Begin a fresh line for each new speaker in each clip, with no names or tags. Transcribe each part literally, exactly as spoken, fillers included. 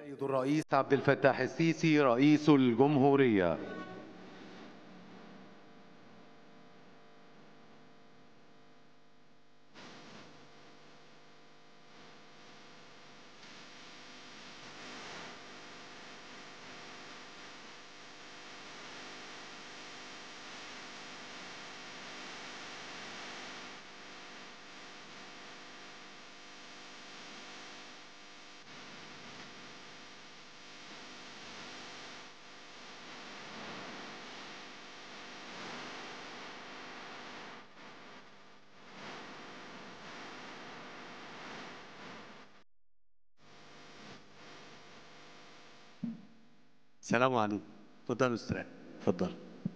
السيد الرئيس عبد الفتاح السيسي رئيس الجمهورية.
السلام عليكم. تفضل استريح. تفضل.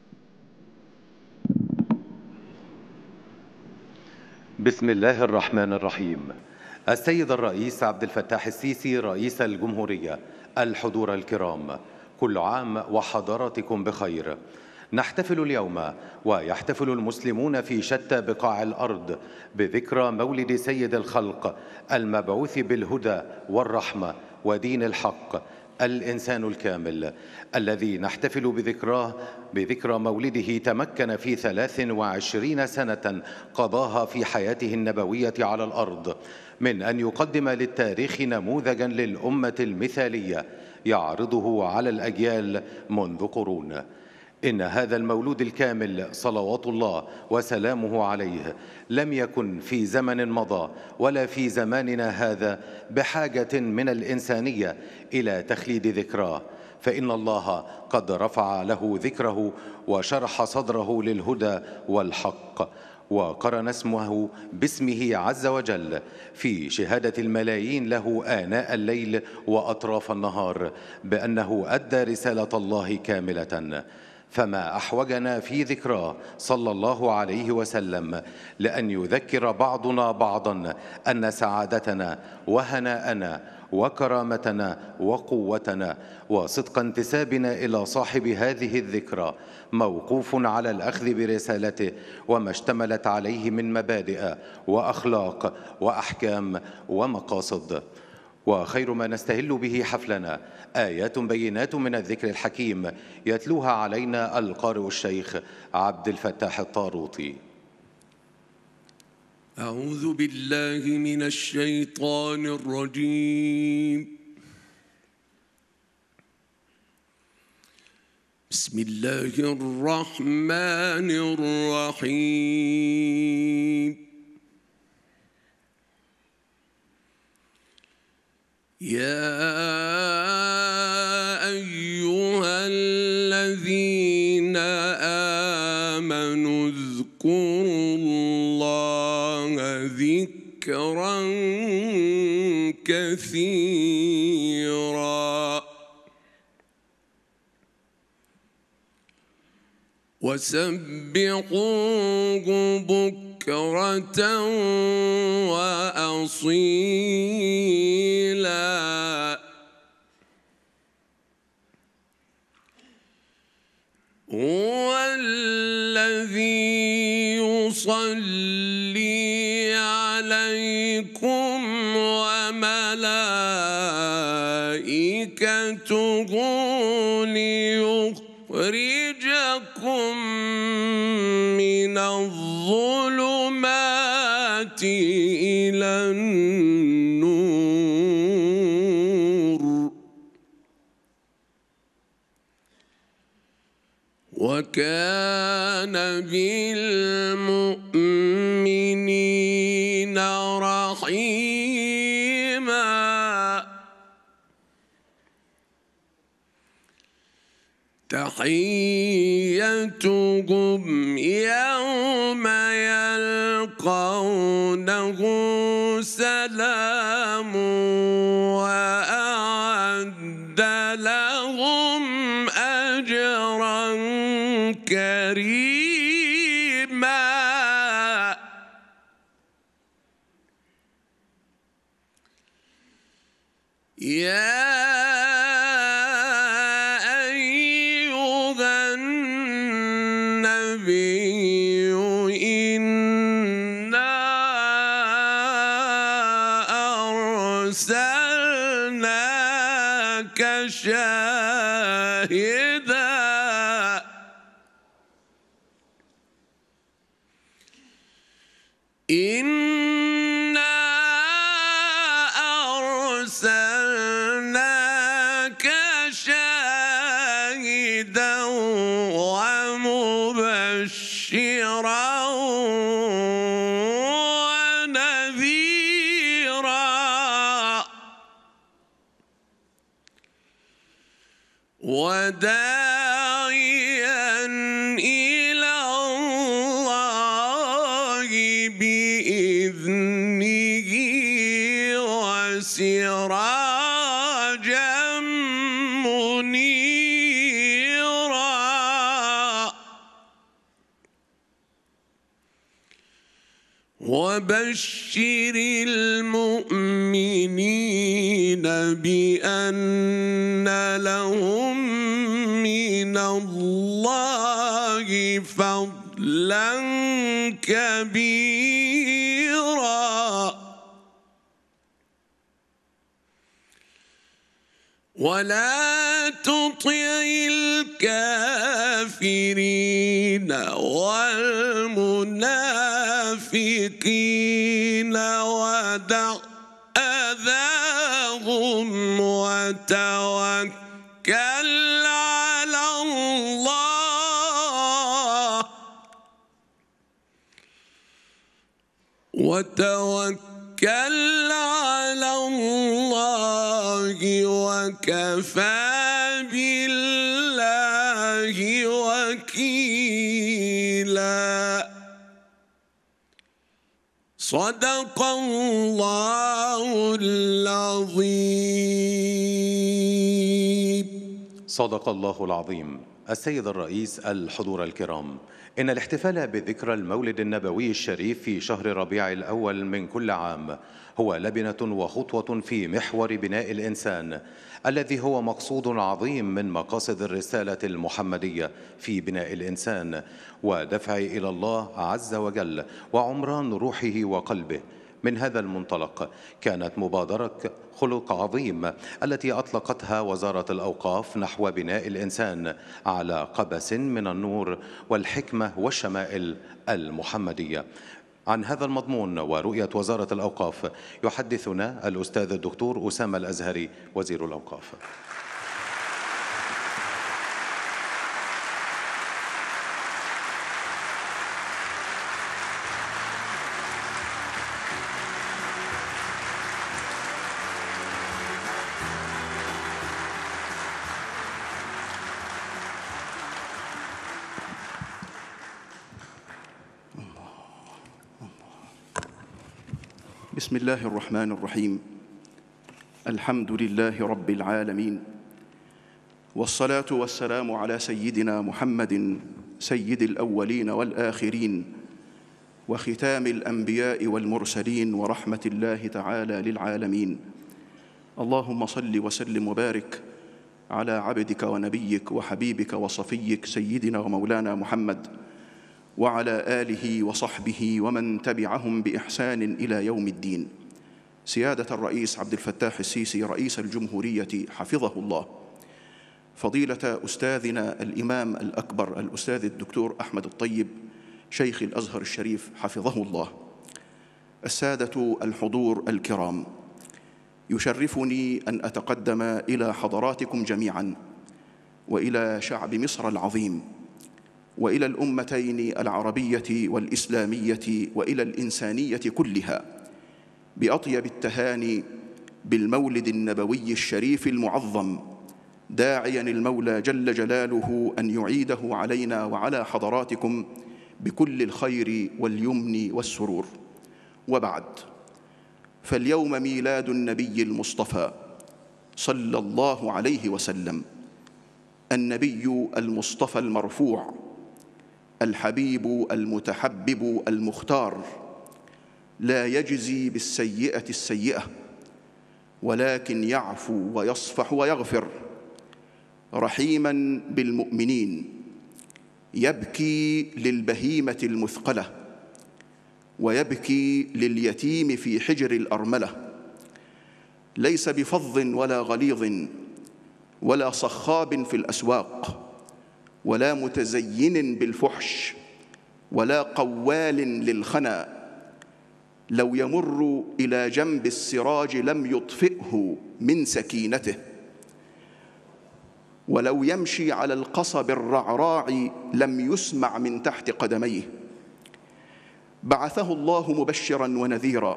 بسم الله الرحمن الرحيم. السيد الرئيس عبد الفتاح السيسي رئيس الجمهورية، الحضور الكرام، كل عام وحضراتكم بخير. نحتفل اليوم ويحتفل المسلمون في شتى بقاع الأرض بذكرى مولد سيد الخلق المبعوث بالهدى والرحمة ودين الحق، الإنسان الكامل، الذي نحتفل بذكراه بذكرى مولده. تمكن في ثلاث وعشرين سنة قضاها في حياته النبوية على الأرض من أن يقدم للتاريخ نموذجا للأمة المثالية يعرضه على الأجيال منذ قرون. إن هذا المولود الكامل صلوات الله وسلامه عليه لم يكن في زمن مضى ولا في زماننا هذا بحاجة من الإنسانية إلى تخليد ذكراه، فإن الله قد رفع له ذكره وشرح صدره للهدى والحق، وقرن اسمه باسمه عز وجل في شهادة الملايين له آناء الليل وأطراف النهار بأنه أدى رسالة الله كاملة. فما أحوجنا في ذكراه صلى الله عليه وسلم لأن يذكر بعضنا بعضا أن سعادتنا وهناءنا وكرامتنا وقوتنا وصدق انتسابنا إلى صاحب هذه الذكرى موقوف على الأخذ برسالته وما اشتملت عليه من مبادئ وأخلاق وأحكام ومقاصد. وخير ما نستهل به حفلنا آيات بينات من الذكر الحكيم يتلوها علينا القارئ الشيخ عبد الفتاح الطاروطي.
أعوذ بالله من الشيطان الرجيم. بسم الله الرحمن الرحيم. يا أيها الذين آمنوا اذكروا الله ذكرا كثيرا وسبحوه بكرة وأصيلا. هو الذي يصلي عليكم وملائكته ليخرجكم من الظلمات إلى النور وكان بالمؤمنين رحيما. تحيتهم يوم يلقونه سلام وأعد لهم أجرا كريما. يا أيها النبي إنا أرسلناك أرسلناك شاهدا إنا أرسلناك شاهدا ومبشرا ونذيرا وداعيا إلى الله بإذنه وسراجا منيرا وبشر المؤمنين بأن لهم من الله فضلا كبيرا ولا تطع الكافرين والمنافقين ودع أذاهم وتوكل على الله وتوكل على الله وكفى بالله وكيلا صدق الله العظيم.
صدق الله العظيم. السيد الرئيس، الحضور الكرام، إن الاحتفال بذكرى المولد النبوي الشريف في شهر ربيع الأول من كل عام هو لبنة وخطوة في محور بناء الإنسان الذي هو مقصود عظيم من مقاصد الرسالة المحمدية في بناء الإنسان ودفعه إلى الله عز وجل وعمران روحه وقلبه. من هذا المنطلق كانت مبادرة خلق عظيم التي أطلقتها وزارة الأوقاف نحو بناء الإنسان على قبس من النور والحكمة والشمائل المحمدية. عن هذا المضمون ورؤية وزارة الأوقاف يحدثنا الأستاذ الدكتور أسامة الأزهري وزير الأوقاف.
بسم الله الرحمن الرحيم. الحمد لله رب العالمين، والصلاة والسلام على سيدنا محمد سيد الأولين والآخرين وختام الأنبياء والمرسلين ورحمة الله تعالى للعالمين. اللهم صل وسلم وبارك على عبدك ونبيك وحبيبك وصفيك سيدنا ومولانا محمد وعلى آله وصحبه ومن تبعهم بإحسان إلى يوم الدين. سيادة الرئيس عبد الفتاح السيسي رئيس الجمهورية حفظه الله، فضيلة أستاذنا الإمام الأكبر الأستاذ الدكتور أحمد الطيب شيخ الأزهر الشريف حفظه الله، السادة الحضور الكرام، يشرفني أن أتقدم إلى حضراتكم جميعاً وإلى شعب مصر العظيم وإلى الأمتين العربية والإسلامية وإلى الإنسانية كلها بأطيب التهاني بالمولد النبوي الشريف المعظم، داعياً المولى جل جلاله أن يعيده علينا وعلى حضراتكم بكل الخير واليمن والسرور. وبعد، فاليوم ميلاد النبي المصطفى صلى الله عليه وسلم، النبي المصطفى المرفوع، الحبيب المتحبب المختار، لا يجزي بالسيئة السيئة ولكن يعفو ويصفح ويغفر، رحيماً بالمؤمنين، يبكي للبهيمة المثقلة ويبكي لليتيم في حجر الأرملة، ليس بفظ ولا غليظ ولا صخاب في الأسواق، ولا متزين بالفحش، ولا قوال للخنا. لو يمر إلى جنب السراج لم يطفئه من سكينته، ولو يمشي على القصب الرعراع لم يسمع من تحت قدميه. بعثه الله مبشرا ونذيرا،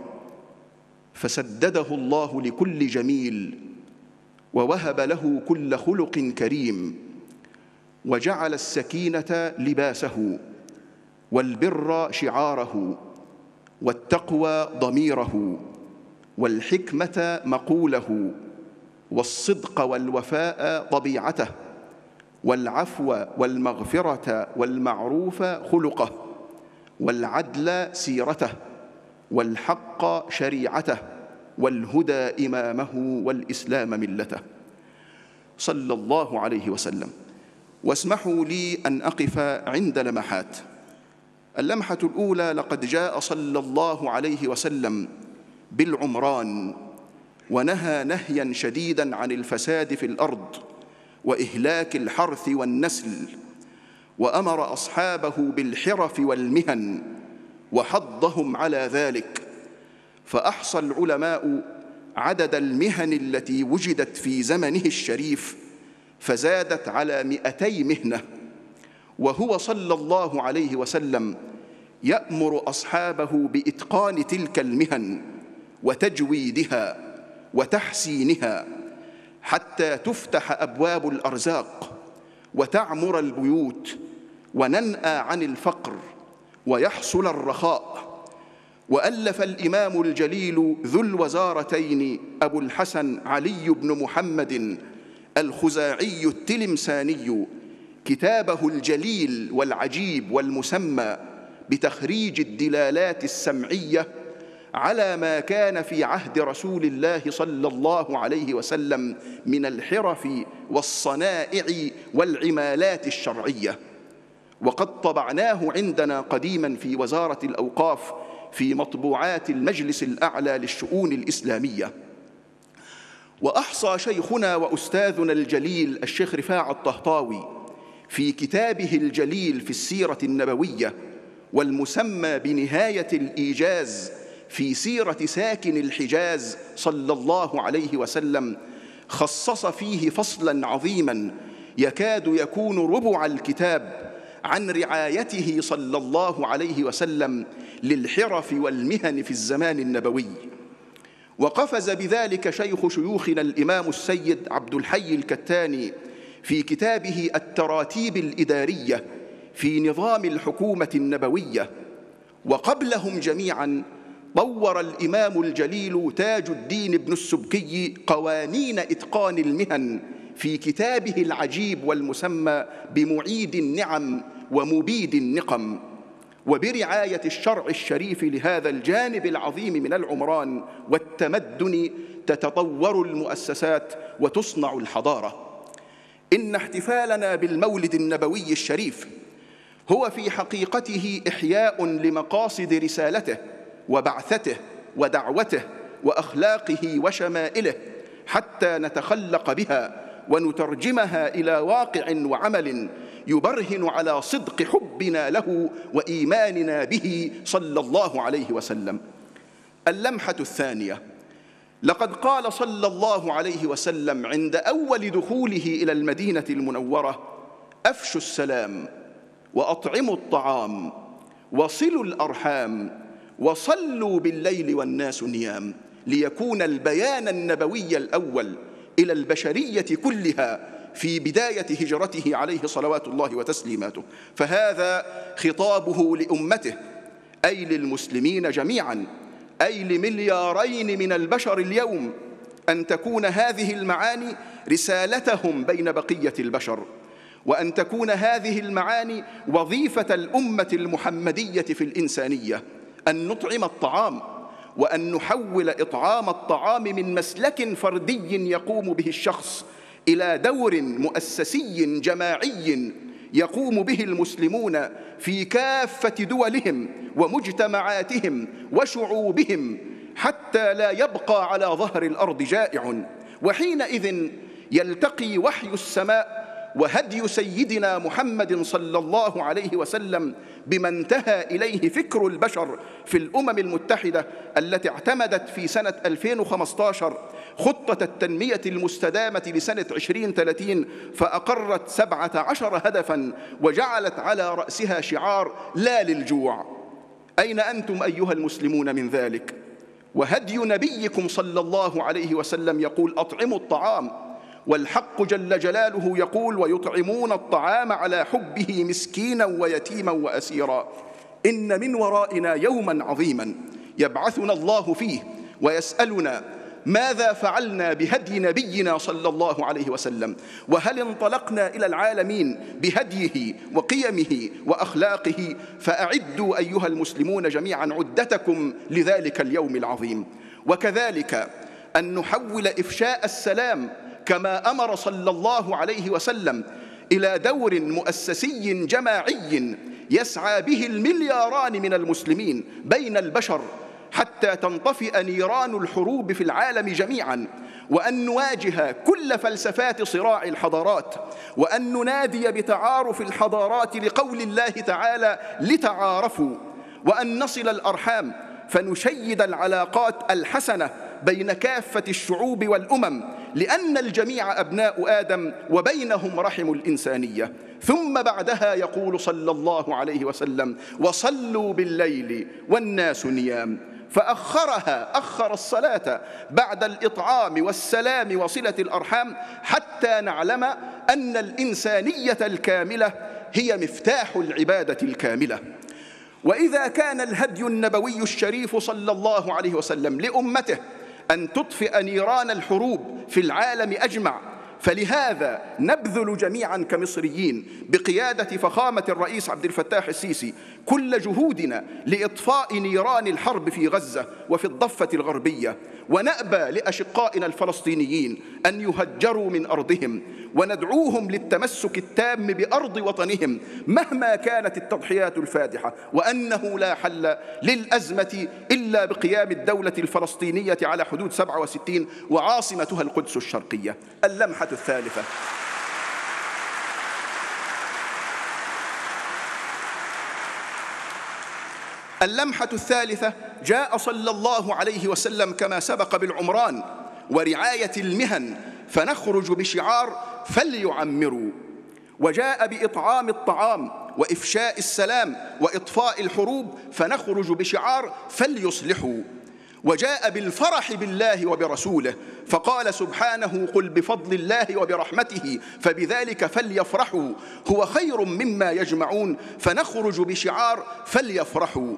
فسدده الله لكل جميل، ووهب له كل خلق كريم، وجعل السكينة لباسه، والبر شعاره، والتقوى ضميره، والحكمة مقوله، والصدق والوفاء طبيعته، والعفو والمغفرة والمعروف خلقه، والعدل سيرته، والحق شريعته، والهدى إمامه، والإسلام ملته، صلى الله عليه وسلم. واسمحوا لي أن أقف عند لمحات. اللمحة الأولى: لقد جاء صلى الله عليه وسلم بالعمران، ونهى نهيا شديدا عن الفساد في الأرض وإهلاك الحرث والنسل، وأمر أصحابه بالحرف والمهن وحضهم على ذلك، فأحصى العلماء عدد المهن التي وجدت في زمنه الشريف فزادت على مئتي مهنة، وهو صلى الله عليه وسلم يأمر أصحابه بإتقان تلك المهن وتجويدها وتحسينها حتى تفتح أبواب الأرزاق وتعمر البيوت وننأى عن الفقر ويحصل الرخاء. وألف الإمام الجليل ذو الوزارتين أبو الحسن علي بن محمد الخزاعي التلمساني كتابه الجليل والعجيب والمسمى بتخريج الدلالات السمعية على ما كان في عهد رسول الله صلى الله عليه وسلم من الحرف والصنائع والعمالات الشرعية، وقد طبعناه عندنا قديما في وزارة الأوقاف في مطبوعات المجلس الأعلى للشؤون الإسلامية. وأحصى شيخنا وأستاذنا الجليل الشيخ رفاعة الطهطاوي في كتابه الجليل في السيرة النبوية والمسمى بنهاية الإيجاز في سيرة ساكن الحجاز صلى الله عليه وسلم، خصص فيه فصلا عظيما يكاد يكون ربع الكتاب عن رعايته صلى الله عليه وسلم للحرف والمهن في الزمان النبوي. وقفز بذلك شيخ شيوخنا الإمام السيد عبد الحي الكتاني في كتابه التراتيب الإدارية في نظام الحكومة النبوية. وقبلهم جميعا طور الإمام الجليل تاج الدين بن السبكي قوانين إتقان المهن في كتابه العجيب والمسمى بمعيد النعم ومبيد النقم. وبرعاية الشرع الشريف لهذا الجانب العظيم من العمران والتمدن تتطور المؤسسات وتصنع الحضارة. إن احتفالنا بالمولد النبوي الشريف هو في حقيقته إحياء لمقاصد رسالته وبعثته ودعوته وأخلاقه وشمائله، حتى نتخلق بها ونترجمها إلى واقع وعمل يبرهن على صدق حبنا له وإيماننا به صلى الله عليه وسلم. اللمحة الثانية: لقد قال صلى الله عليه وسلم عند أول دخوله إلى المدينة المنورة: أفشوا السلام، وأطعموا الطعام، وصلوا الأرحام، وصلوا بالليل والناس نيام، ليكون البيان النبوي الأول إلى البشرية كلها في بداية هجرته عليه صلوات الله وتسليماته. فهذا خطابه لأمته، أي للمسلمين جميعا، أي لمليارين من البشر اليوم، أن تكون هذه المعاني رسالتهم بين بقية البشر، وأن تكون هذه المعاني وظيفة الأمة المحمدية في الإنسانية، أن نطعم الطعام، وأن نحول إطعام الطعام من مسلك فردي يقوم به الشخص إلى دور مؤسسي جماعي يقوم به المسلمون في كافة دولهم ومجتمعاتهم وشعوبهم، حتى لا يبقى على ظهر الأرض جائع. وحينئذ يلتقي وحي السماء وهدي سيدنا محمد صلى الله عليه وسلم بما انتهى إليه فكر البشر في الأمم المتحدة التي اعتمدت في سنة ألفين وخمسة عشر خطة التنمية المستدامة لسنة عشرين ثلاثين، فأقرت سبعة عشر هدفاً وجعلت على رأسها شعار لا للجوع. أين أنتم أيها المسلمون من ذلك؟ وهدي نبيكم صلى الله عليه وسلم يقول أطعموا الطعام، والحق جل جلاله يقول ويطعمون الطعام على حبه مسكينا ويتيما وأسيرا. إن من ورائنا يوما عظيما يبعثنا الله فيه ويسألنا ماذا فعلنا بهدي نبينا صلى الله عليه وسلم، وهل انطلقنا إلى العالمين بهديه وقيمه وأخلاقه؟ فأعدوا أيها المسلمون جميعا عدتكم لذلك اليوم العظيم. وكذلك أن نحول إفشاء السلام كما أمر صلى الله عليه وسلم إلى دور مؤسسي جماعي يسعى به الملياران من المسلمين بين البشر حتى تنطفئ نيران الحروب في العالم جميعا، وأن نواجه كل فلسفات صراع الحضارات، وأن ننادي بتعارف الحضارات لقول الله تعالى لتعارفوا، وأن نصل الأرحام فنشيد العلاقات الحسنة بين كافة الشعوب والأمم، لأن الجميع أبناء آدم وبينهم رحم الإنسانية. ثم بعدها يقول صلى الله عليه وسلم وصلوا بالليل والناس نيام، فأخرها أخر الصلاة بعد الإطعام والسلام وصلة الأرحام حتى نعلم أن الإنسانية الكاملة هي مفتاح العبادة الكاملة. وإذا كان الهدي النبوي الشريف صلى الله عليه وسلم لأمته أن تطفئ نيران الحروب في العالم أجمع، فلهذا نبذل جميعا كمصريين بقيادة فخامة الرئيس عبد الفتاح السيسي كل جهودنا لإطفاء نيران الحرب في غزة وفي الضفة الغربية، ونأبى لأشقائنا الفلسطينيين أن يهجروا من أرضهم، وندعوهم للتمسك التام بأرض وطنهم مهما كانت التضحيات الفادحة، وأنه لا حل للأزمة إلا بقيام الدولة الفلسطينية على حدود سبعة وستين وعاصمتها القدس الشرقية. اللمحة الثالثة، اللمحة الثالثة جاء صلى الله عليه وسلم كما سبق بالعمران ورعاية المهن، فنخرج بشعار فليعمروا، وجاء بإطعام الطعام وإفشاء السلام وإطفاء الحروب، فنخرج بشعار فليصلحوا، وجاء بالفرح بالله وبرسوله، فقال سبحانه قل بفضل الله وبرحمته فبذلك فليفرحوا هو خير مما يجمعون، فنخرج بشعار فليفرحوا.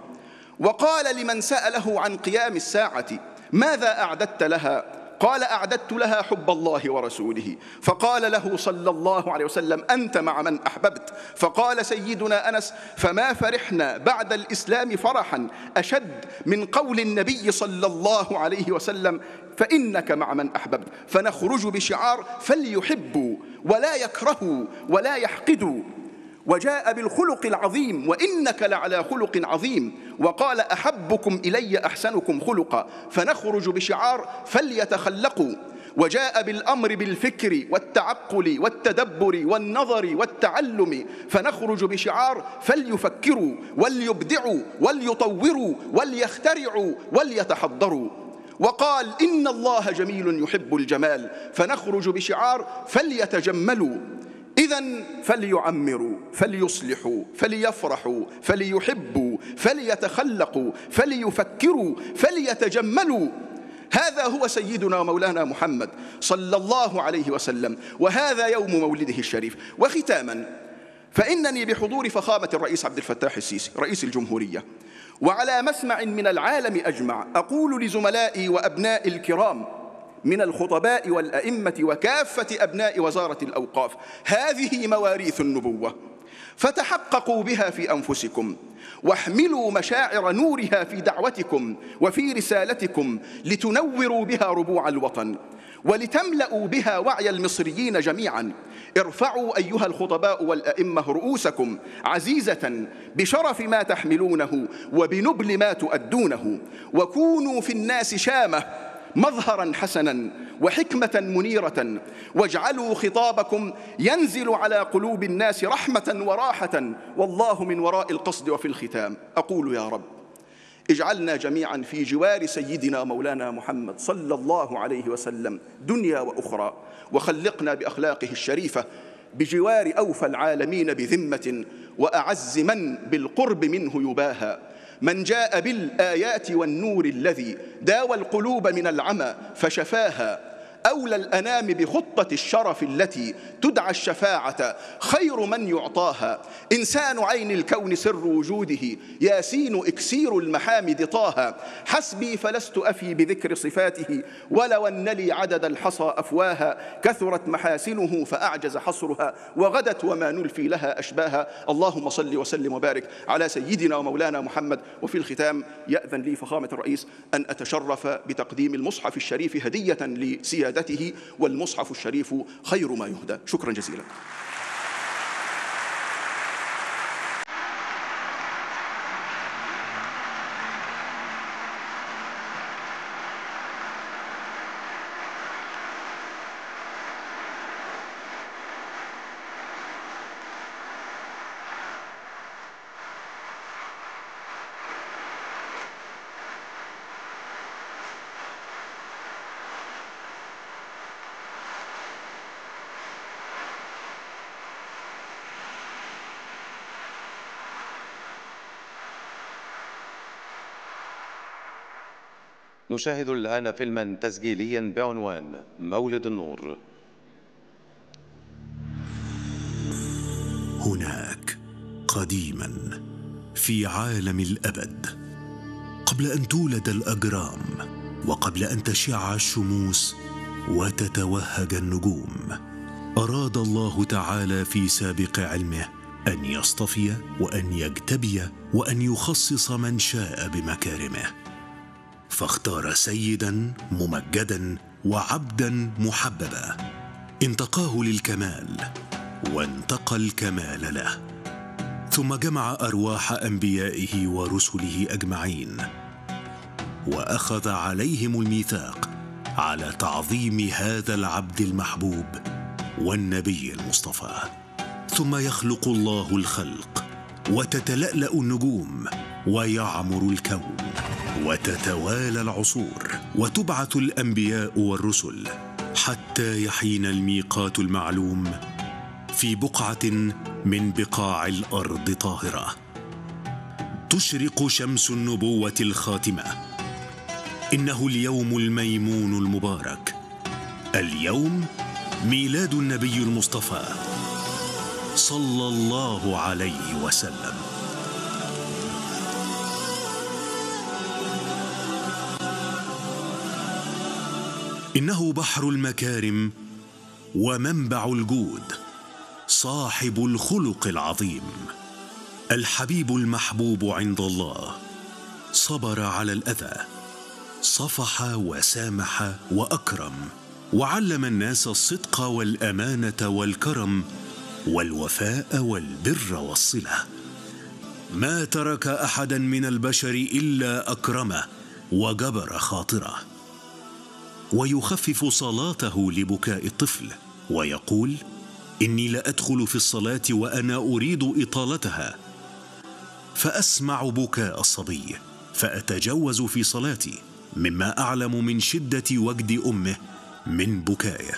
وقال لمن سأله عن قيام الساعة ماذا أعددت لها؟ قال أعددت لها حب الله ورسوله، فقال له صلى الله عليه وسلم أنت مع من أحببت، فقال سيدنا أنس فما فرحنا بعد الإسلام فرحا أشد من قول النبي صلى الله عليه وسلم فإنك مع من أحببت، فنخرج بشعار فليحبوا ولا يكرهوا ولا يحقدوا. وجاء بالخلق العظيم وإنك لعلى خلق عظيم، وقال أحبكم إلي أحسنكم خلقا، فنخرج بشعار فليتخلقوا. وجاء بالأمر بالفكر والتعقل والتدبر والنظر والتعلم، فنخرج بشعار فليفكروا وليبدعوا وليطوروا وليخترعوا وليتحضروا. وقال إن الله جميل يحب الجمال، فنخرج بشعار فليتجملوا. إذن فليعمروا فليصلحوا فليفرحوا فليحبوا فليتخلقوا فليفكروا فليتجملوا. هذا هو سيدنا ومولانا محمد صلى الله عليه وسلم، وهذا يوم مولده الشريف. وختاما، فإنني بحضور فخامة الرئيس عبد الفتاح السيسي رئيس الجمهورية وعلى مسمع من العالم أجمع أقول لزملائي وأبنائي الكرام من الخطباء والأئمة وكافة أبناء وزارة الأوقاف هذه مواريث النبوة، فتحققوا بها في أنفسكم، واحملوا مشاعر نورها في دعوتكم وفي رسالتكم لتنوروا بها ربوع الوطن ولتملأوا بها وعي المصريين جميعا. ارفعوا أيها الخطباء والأئمة رؤوسكم عزيزة بشرف ما تحملونه وبنبل ما تؤدونه، وكونوا في الناس شامة مظهرا حسنا وحكمة منيرة، واجعلوا خطابكم ينزل على قلوب الناس رحمة وراحة، والله من وراء القصد. وفي الختام أقول يا رب اجعلنا جميعا في جوار سيدنا مولانا محمد صلى الله عليه وسلم دنيا وأخرى، وخلقنا بأخلاقه الشريفة بجوار أوفى العالمين بذمة، وأعز من بالقرب منه يباهى، من جاء بالآيات والنور الذي داوى القلوب من العمى فشفاها، أولى الأنام بخطة الشرف التي تدعى الشفاعة، خير من يعطاها، إنسان عين الكون سر وجوده، ياسين إكسير المحامد طه، حسبي فلست أفي بذكر صفاته، ولو أن لي عدد الحصى أفواها، كثرت محاسنه فأعجز حصرها، وغدت وما نلفي لها أشباها. اللهم صل وسلم وبارك على سيدنا ومولانا محمد. وفي الختام يأذن لي فخامة الرئيس أن أتشرف بتقديم المصحف الشريف هدية لسيادته، والمصحف الشريف خير ما يهدى. شكرا جزيلا.
نشاهد الآن فيلما تسجيليا بعنوان مولد النور.
هناك قديما في عالم الأبد، قبل أن تولد الأجرام، وقبل أن تشع الشموس وتتوهج النجوم، أراد الله تعالى في سابق علمه أن يصطفي وأن يجتبي وأن يخصص من شاء بمكارمه، فاختار سيدا ممجدا وعبدا محببا، انتقاه للكمال وانتقى الكمال له، ثم جمع أرواح أنبيائه ورسله أجمعين، وأخذ عليهم الميثاق على تعظيم هذا العبد المحبوب والنبي المصطفى. ثم يخلق الله الخلق، وتتلألأ النجوم، ويعمر الكون، وتتوالى العصور، وتبعث الأنبياء والرسل، حتى يحين الميقات المعلوم في بقعة من بقاع الأرض طاهرة، تشرق شمس النبوة الخاتمة. إنه اليوم الميمون المبارك، اليوم ميلاد النبي المصطفى صلى الله عليه وسلم. إنه بحر المكارم ومنبع الجود، صاحب الخلق العظيم، الحبيب المحبوب عند الله، صبر على الأذى، صفح وسامح وأكرم، وعلم الناس الصدق والأمانة والكرم والوفاء والبر والصلة. ما ترك أحدا من البشر إلا أكرمه وجبر خاطره، ويخفف صلاته لبكاء الطفل، ويقول: إني لأدخل في الصلاة وأنا أريد إطالتها، فأسمع بكاء الصبي فأتجوز في صلاتي، مما أعلم من شدة وجد أمه من بكائه.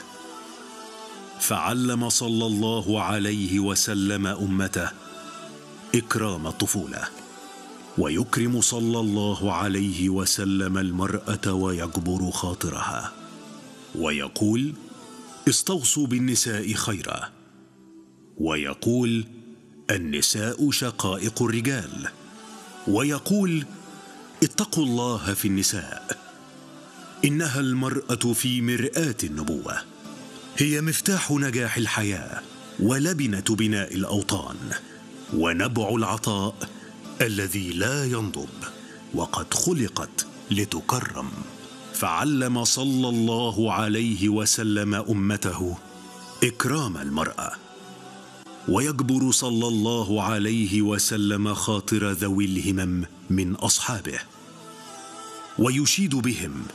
فعلم صلى الله عليه وسلم أمته إكرام الطفولة، ويكرم صلى الله عليه وسلم المرأة ويجبر خاطرها، ويقول: استوصوا بالنساء خيرا، ويقول: النساء شقائق الرجال، ويقول: اتقوا الله في النساء، إنها المرأة في مرآة النبوة، هي مفتاح نجاح الحياة ولبنة بناء الأوطان ونبع العطاء الذي لا ينضب، وقد خلقت لتكرم. فعلم صلى الله عليه وسلم أمته إكرام المرأة، ويجبر صلى الله عليه وسلم خاطر ذوي الهمم من أصحابه، ويشيد بهم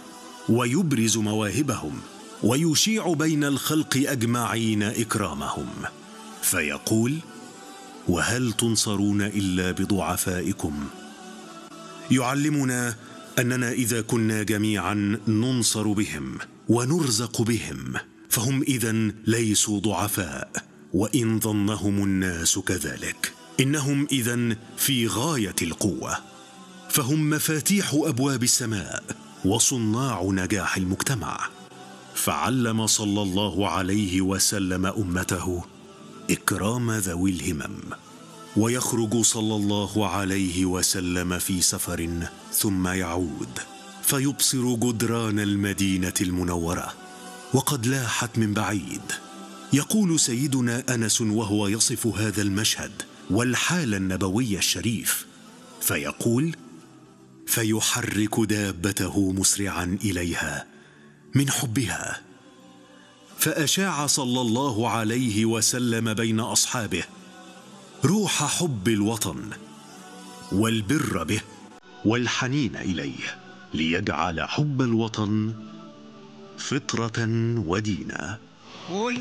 ويبرز مواهبهم ويشيع بين الخلق أجمعين إكرامهم، فيقول: وهل تنصرون إلا بضعفائكم؟ يعلمنا أننا إذا كنا جميعا ننصر بهم ونرزق بهم، فهم إذن ليسوا ضعفاء، وإن ظنهم الناس كذلك، إنهم إذن في غاية القوة، فهم مفاتيح أبواب السماء وصناع نجاح المجتمع. فعلم صلى الله عليه وسلم أمته إكرام ذوي الهمم. ويخرج صلى الله عليه وسلم في سفر ثم يعود فيبصر جدران المدينة المنورة وقد لاحت من بعيد. يقول سيدنا أنس وهو يصف هذا المشهد والحال النبوي الشريف، فيقول: فيحرك دابته مسرعا إليها من حبها. فأشاع صلى الله عليه وسلم بين أصحابه روح حب الوطن والبر به والحنين إليه، ليجعل حب الوطن فطرة ودينا.
قول.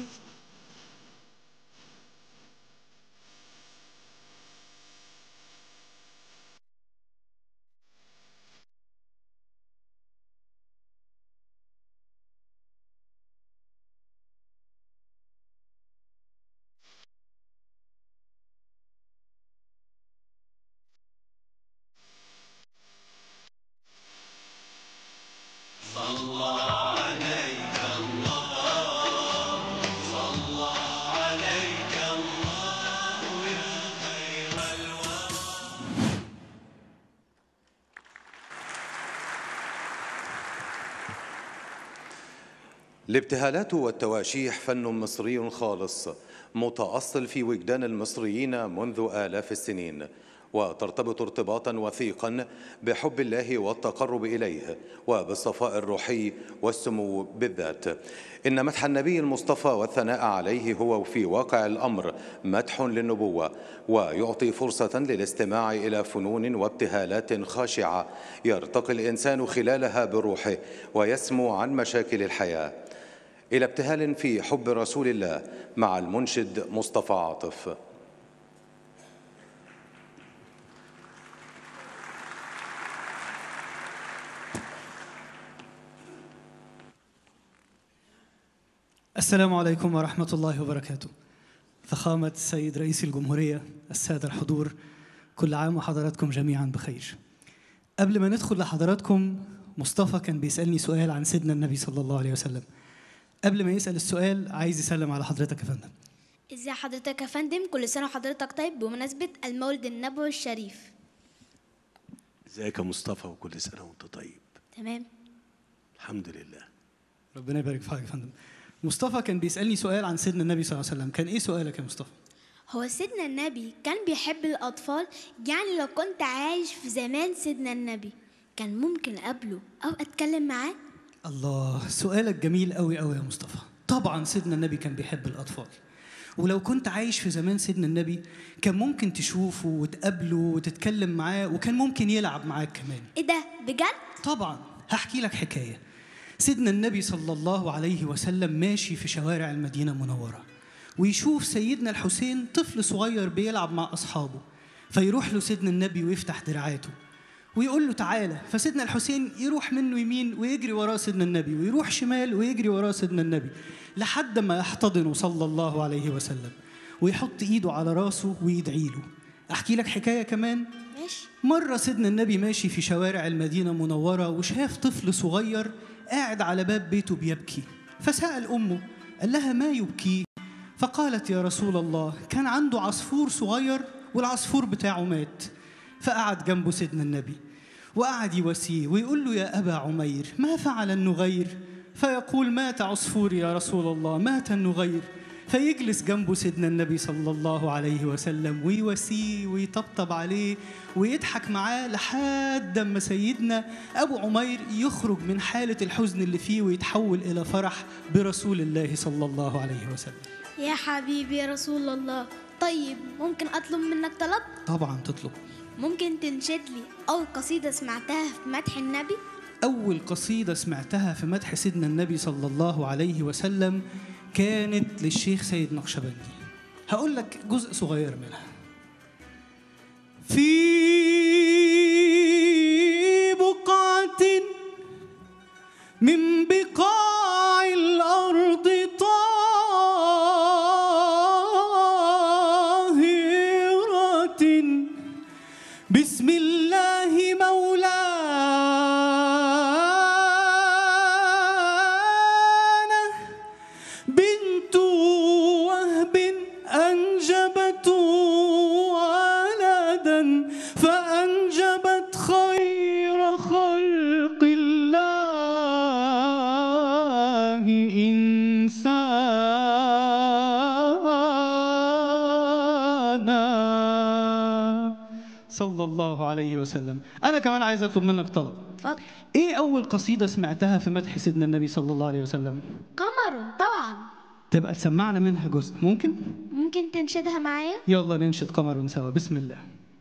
الابتهالات والتواشيح فن مصري خالص متأصل في وجدان المصريين منذ آلاف السنين، وترتبط ارتباطا وثيقا بحب الله والتقرب إليه وبالصفاء الروحي والسمو بالذات. إن مدح النبي المصطفى والثناء عليه هو في واقع الأمر مدح للنبوة، ويعطي فرصة للاستماع إلى فنون وابتهالات خاشعة يرتقي الإنسان خلالها بروحه ويسمو عن مشاكل الحياة. إلى ابتهال في حب رسول الله مع المنشد مصطفى عاطف.
السلام عليكم ورحمة الله وبركاته. فخامة السيد رئيس الجمهورية، السادة الحضور، كل عام وحضراتكم جميعا بخير. قبل ما ندخل لحضراتكم، مصطفى كان بيسألني سؤال عن سيدنا النبي صلى الله عليه وسلم. قبل ما يسأل السؤال عايز يسلم على حضرتك يا فندم.
ازي حضرتك يا فندم؟ كل سنة وحضرتك طيب بمناسبة المولد النبوي الشريف.
ازيك يا مصطفى وكل سنة وانت طيب.
تمام
الحمد لله.
ربنا يبارك في حضرتك يا فندم. مصطفى كان بيسألني سؤال عن سيدنا النبي صلى الله عليه وسلم. كان ايه سؤالك يا مصطفى؟
هو سيدنا النبي كان بيحب الأطفال، يعني لو كنت عايش في زمان سيدنا النبي كان ممكن أقابله أو أتكلم معاه؟
الله، سؤالك جميل قوي قوي يا مصطفى. طبعا سيدنا النبي كان بيحب الأطفال، ولو كنت عايش في زمان سيدنا النبي كان ممكن تشوفه وتقابله وتتكلم معاه، وكان ممكن يلعب معاك كمان.
ايه ده بجد؟
طبعا. هحكي لك حكاية. سيدنا النبي صلى الله عليه وسلم ماشي في شوارع المدينة المنورة ويشوف سيدنا الحسين طفل صغير بيلعب مع أصحابه، فيروح له سيدنا النبي ويفتح دراعاته ويقول له تعالى. فسيدنا الحسين يروح منه يمين ويجري وراه سيدنا النبي، ويروح شمال ويجري وراه سيدنا النبي، لحد ما يحتضنه صلى الله عليه وسلم ويحط ايده على راسه ويدعي له. احكي لك حكايه كمان.
ماشي.
مره سيدنا النبي ماشي في شوارع المدينه المنوره وشاف طفل صغير قاعد على باب بيته بيبكي، فسأل امه قال لها ما يبكي؟ فقالت يا رسول الله كان عنده عصفور صغير والعصفور بتاعه مات. فقعد جنبه سيدنا النبي وقعد يواسيه ويقول له يا أبا عمير ما فعل النغير؟ فيقول مات عصفوري يا رسول الله، مات النغير. فيجلس جنبه سيدنا النبي صلى الله عليه وسلم ويواسيه ويطبطب عليه ويضحك معاه لحد ما سيدنا أبو عمير يخرج من حالة الحزن اللي فيه ويتحول إلى فرح برسول الله صلى الله عليه وسلم.
يا حبيبي يا رسول الله، طيب ممكن أطلب منك طلب؟
طبعا تطلب.
ممكن تنشد لي أول قصيدة سمعتها في مدح النبي؟
أول قصيدة سمعتها في مدح سيدنا النبي صلى الله عليه وسلم كانت للشيخ سيد نقشبندي. هقول لك جزء صغير منها. في بقعة من بقاع الأرض طاهرة بسم الله مولانا بنت وهب أنجبت ولدا فأنجبت خير خلق الله إنسانا صلى الله عليه وسلم. أنا كمان عايز أطلب منك طلب.
اتفضل.
إيه أول قصيدة سمعتها في مدح سيدنا النبي صلى الله عليه وسلم؟
قمر طبعا.
تبقى تسمعنا منها جزء ممكن؟
ممكن تنشدها معايا؟
يلا ننشد قمر سوا. بسم الله.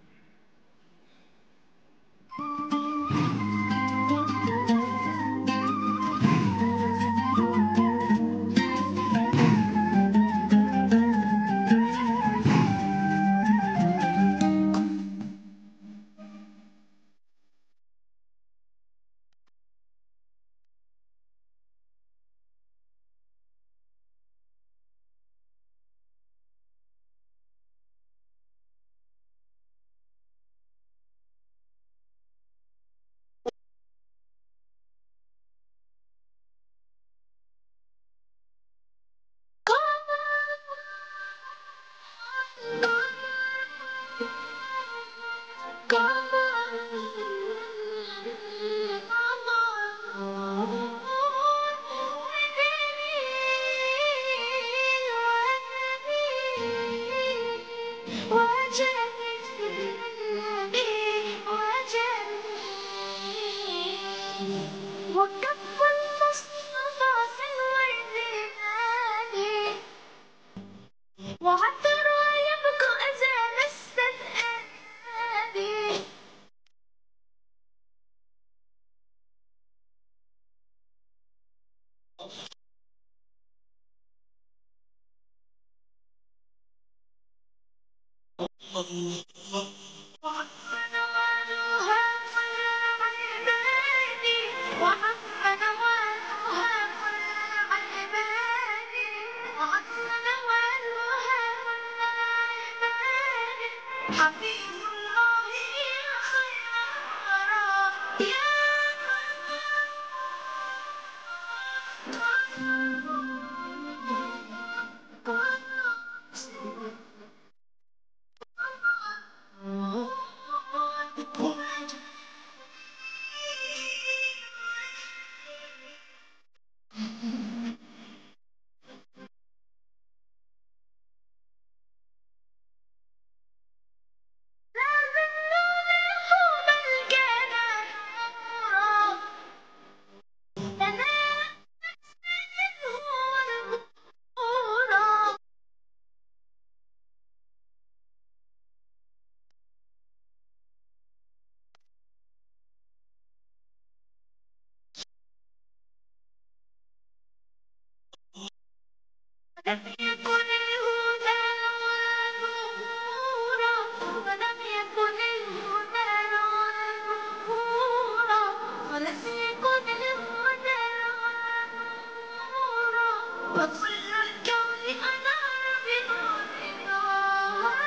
وكف المصطفى في الورد نادي وعطر يبقى أزال السدادي لم يكن الهدى نورا ولم يكن الهدى نورا ولم يكن الهدى نورا وكل الكون أنار بنور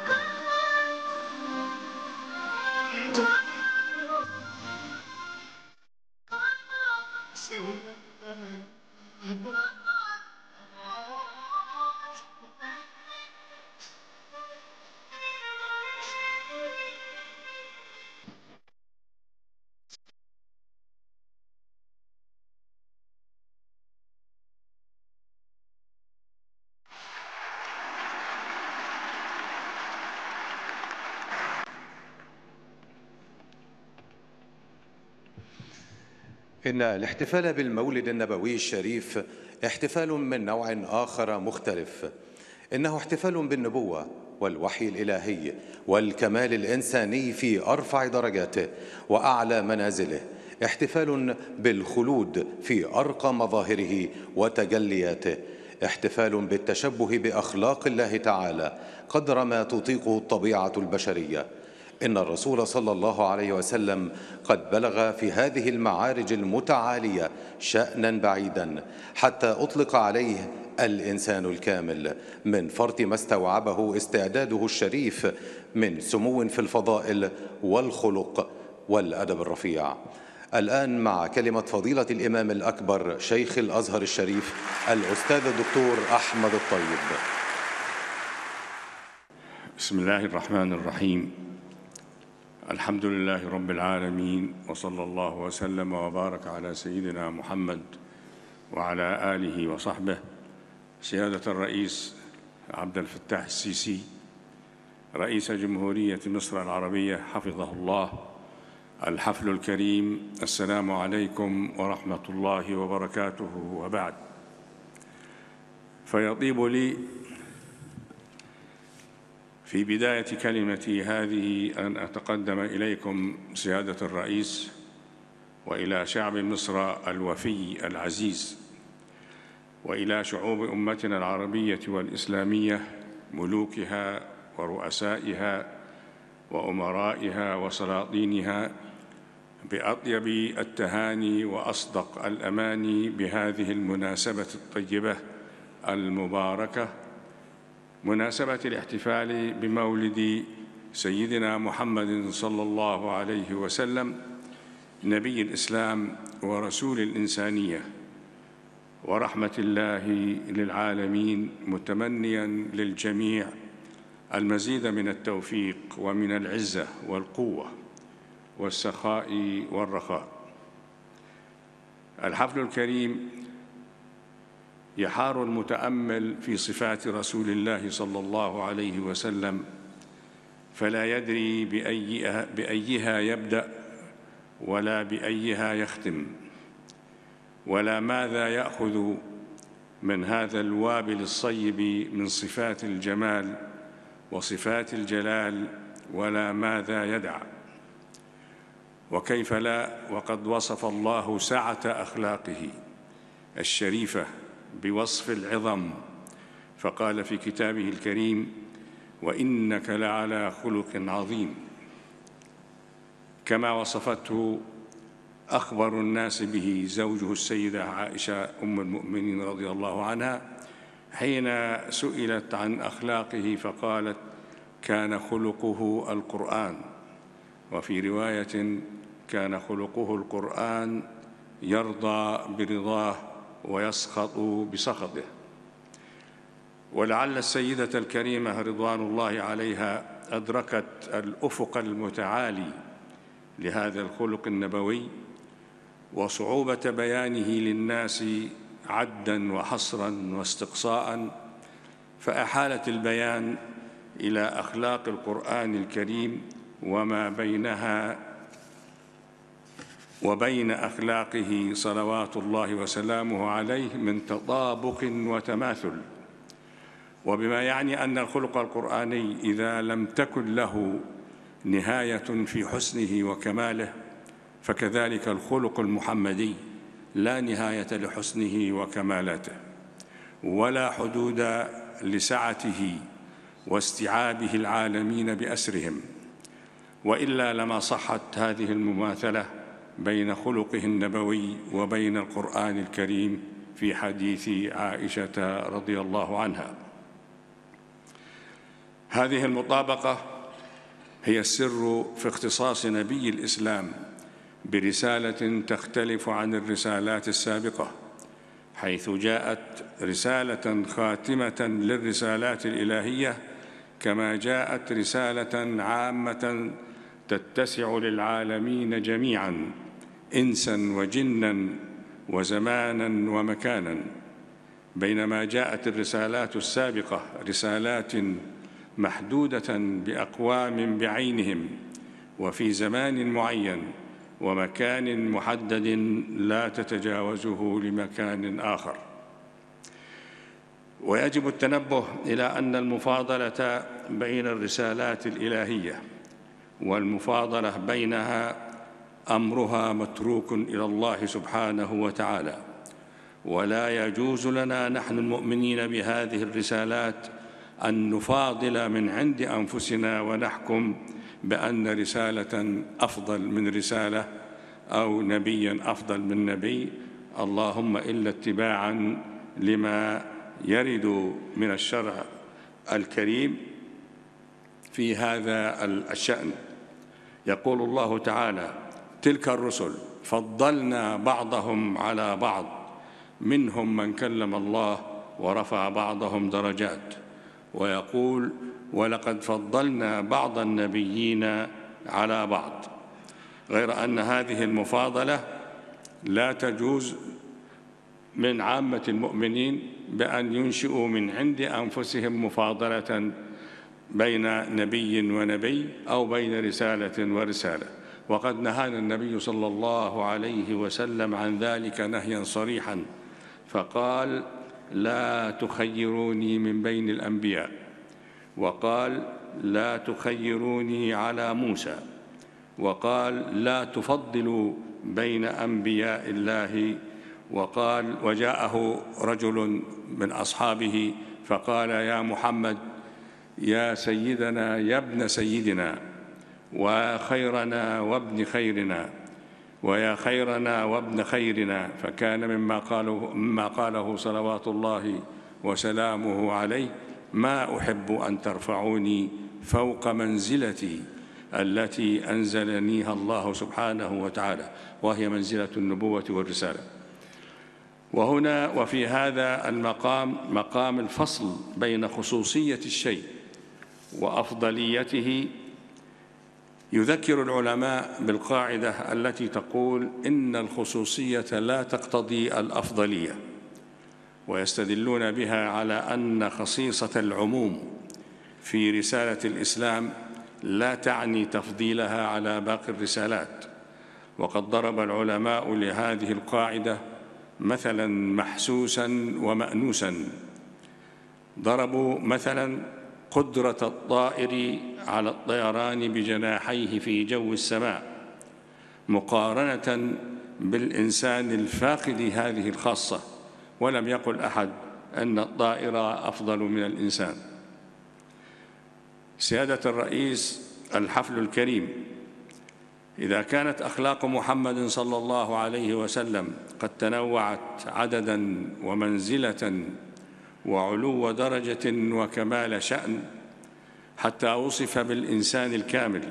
إن الاحتفال بالمولد النبوي الشريف احتفال من نوع آخر مختلف. إنه احتفال بالنبوة والوحي الإلهي والكمال الإنساني في أرفع درجاته وأعلى منازله. احتفال بالخلود في أرقى مظاهره وتجلياته، احتفال بالتشبه بأخلاق الله تعالى قدر ما تطيقه الطبيعة البشرية. إن الرسول صلى الله عليه وسلم قد بلغ في هذه المعارج المتعالية شأنا بعيدا، حتى أطلق عليه الإنسان الكامل من فرط ما استوعبه استعداده الشريف من سمو في الفضائل والخلق والأدب الرفيع. الآن مع كلمة فضيلة الإمام الأكبر شيخ الأزهر الشريف الأستاذ الدكتور أحمد الطيب.
بسم الله الرحمن الرحيم. الحمد لله رب العالمين، وصلى الله وسلم وبارك على سيدنا محمد وعلى آله وصحبه. سيادة الرئيس عبد الفتاح السيسي رئيس جمهورية مصر العربية حفظه الله، الحفل الكريم، السلام عليكم ورحمة الله وبركاته، وبعد. فيطيب لي في بداية كلمتي هذه أن أتقدم إليكم سيادة الرئيس وإلى شعب مصر الوفي العزيز، وإلى شعوب أمتنا العربية والإسلامية، ملوكها ورؤسائها وأمرائها وسلاطينها، بأطيب التهاني وأصدق الأماني بهذه المناسبة الطيبة المباركة، مناسبة الاحتفال بمولد سيدنا محمد صلى الله عليه وسلم، نبي الإسلام ورسول الإنسانية ورحمة الله للعالمين، متمنياً للجميع المزيد من التوفيق ومن العزة والقوة والسخاء والرخاء. الحفل الكريم يحار المتأمل في صفات رسول الله صلى الله عليه وسلم فلا يدري بأيها, بأيها يبدأ ولا بأيها يختم، ولا ماذا يأخذ من هذا الوابل الصيب من صفات الجمال وصفات الجلال، ولا ماذا يدع. وكيف لا، وقد وصف الله سعة أخلاقه الشريفة بوصف العظم، فقال في كتابه الكريم: وإنك لعلى خلق عظيم، كما وصفته أخبر الناس به زوجه السيدة عائشة أم المؤمنين رضي الله عنها حين سئلت عن أخلاقه فقالت: كان خلقه القرآن، وفي رواية: كان خلقه القرآن، يرضى برضاه ويسخط بسخطه. ولعل السيدة الكريمة رضوان الله عليها أدركت الأفق المتعالي لهذا الخلق النبوي وصعوبة بيانه للناس عداً وحصراً واستقصاءً، فأحالت البيان إلى أخلاق القرآن الكريم وما بينها وبين أخلاقه صلوات الله وسلامه عليه من تطابق وتماثل، وبما يعني أن الخلق القرآني إذا لم تكن له نهاية في حسنه وكماله، فكذلك الخلق المحمدي لا نهاية لحسنه وكمالاته، ولا حدود لسعته واستيعابه العالمين بأسرهم، وإلا لما صحت هذه المماثلة بين خلقه النبوي وبين القرآن الكريم في حديث عائشة رضي الله عنها. هذه المطابقة هي السر في اختصاص نبي الإسلام برسالة تختلف عن الرسالات السابقة، حيث جاءت رسالة خاتمة للرسالات الإلهية، كما جاءت رسالة عامة تتسع للعالمين جميعاً، إنساً وجناً وزماناً ومكاناً، بينما جاءت الرسالات السابقة رسالات محدودة بأقوام بعينهم وفي زمان معين ومكان محدد لا تتجاوزه لمكان آخر. ويجب التنبه إلى أن المفاضلة بين الرسالات الإلهية والمفاضلة بينها أمرها متروك إلى الله سبحانه وتعالى، ولا يجوز لنا نحن المؤمنين بهذه الرسالات أن نفاضل من عند أنفسنا ونحكم بأن رسالة أفضل من رسالة أو نبيا أفضل من نبي، اللهم إلا اتباعا لما يرد من الشرع الكريم في هذا الشأن. يقول الله تعالى: تلك الرسل فضلنا بعضهم على بعض منهم من كلم الله ورفع بعضهم درجات. ويقول: ولقد فضلنا بعض النبيين على بعض. غير أن هذه المفاضلة لا تجوز من عامة المؤمنين بأن ينشئوا من عند أنفسهم مفاضلة بين نبي ونبي أو بين رسالة ورسالة، وقد نهانا النبي صلى الله عليه وسلم عن ذلك نهيا صريحا، فقال: لا تخيروني من بين الأنبياء، وقال: لا تخيروني على موسى، وقال: لا تفضلوا بين أنبياء الله، وقال: وجاءه رجل من أصحابه فقال: يا محمد، يا سيدنا، يا ابن سيدنا، وخيرنا وابن خيرنا، ويا خيرنا وابن خيرنا. فكان مما قاله, مما قاله صلوات الله وسلامه عليه: ما أحب أن ترفعوني فوق منزلتي التي أنزلنيها الله سبحانه وتعالى، وهي منزلة النبوة والرسالة. وهنا وفي هذا المقام مقام الفصل بين خصوصية الشيء وأفضليته. يذكر العلماء بالقاعدة التي تقول: إن الخصوصية لا تقتضي الأفضلية، ويستدلون بها على أن خصيصة العموم في رسالة الإسلام لا تعني تفضيلها على باقي الرسالات. وقد ضرب العلماء لهذه القاعدة مثلا محسوسا ومأنوسا. ضربوا مثلا قدرة الطائر على الطيران بجناحيه في جو السماء مقارنة بالإنسان الفاقد هذه الخاصة، ولم يقل أحد أن الطائر أفضل من الإنسان. سيادة الرئيس، الحفل الكريم، إذا كانت أخلاق محمد صلى الله عليه وسلم قد تنوعت عددا ومنزلة وعلو درجة وكمال شأن حتى وصف بالإنسان الكامل،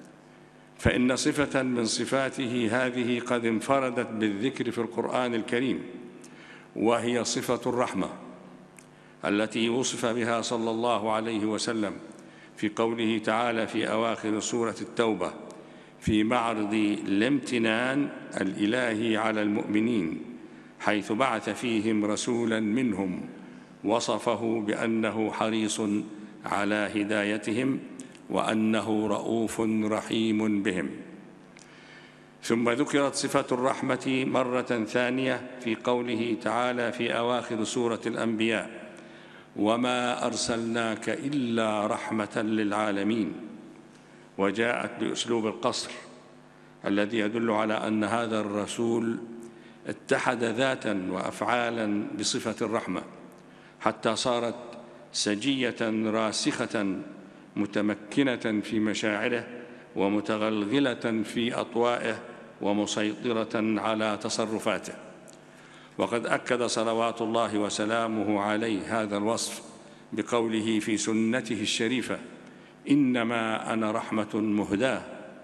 فإن صفة من صفاته هذه قد انفردت بالذكر في القرآن الكريم، وهي صفة الرحمة التي وصف بها صلى الله عليه وسلم في قوله تعالى في أواخر سورة التوبة في معرض الامتنان الإلهي على المؤمنين، حيث بعث فيهم رسولا منهم وصفه بأنه حريص على هدايتهم وأنه رؤوف رحيم بهم. ثم ذكرت صفة الرحمة مرة ثانية في قوله تعالى في أواخر سورة الأنبياء: وما أرسلناك إلا رحمة للعالمين، وجاءت بأسلوب القصر الذي يدل على أن هذا الرسول اتحد ذاتا وأفعالا بصفة الرحمة حتى صارت سجية راسخة متمكنة في مشاعره ومتغلغلة في أطوائه ومسيطرة على تصرفاته. وقد أكد صلوات الله وسلامه عليه هذا الوصف بقوله في سنته الشريفة: إنما أنا رحمة مهداة،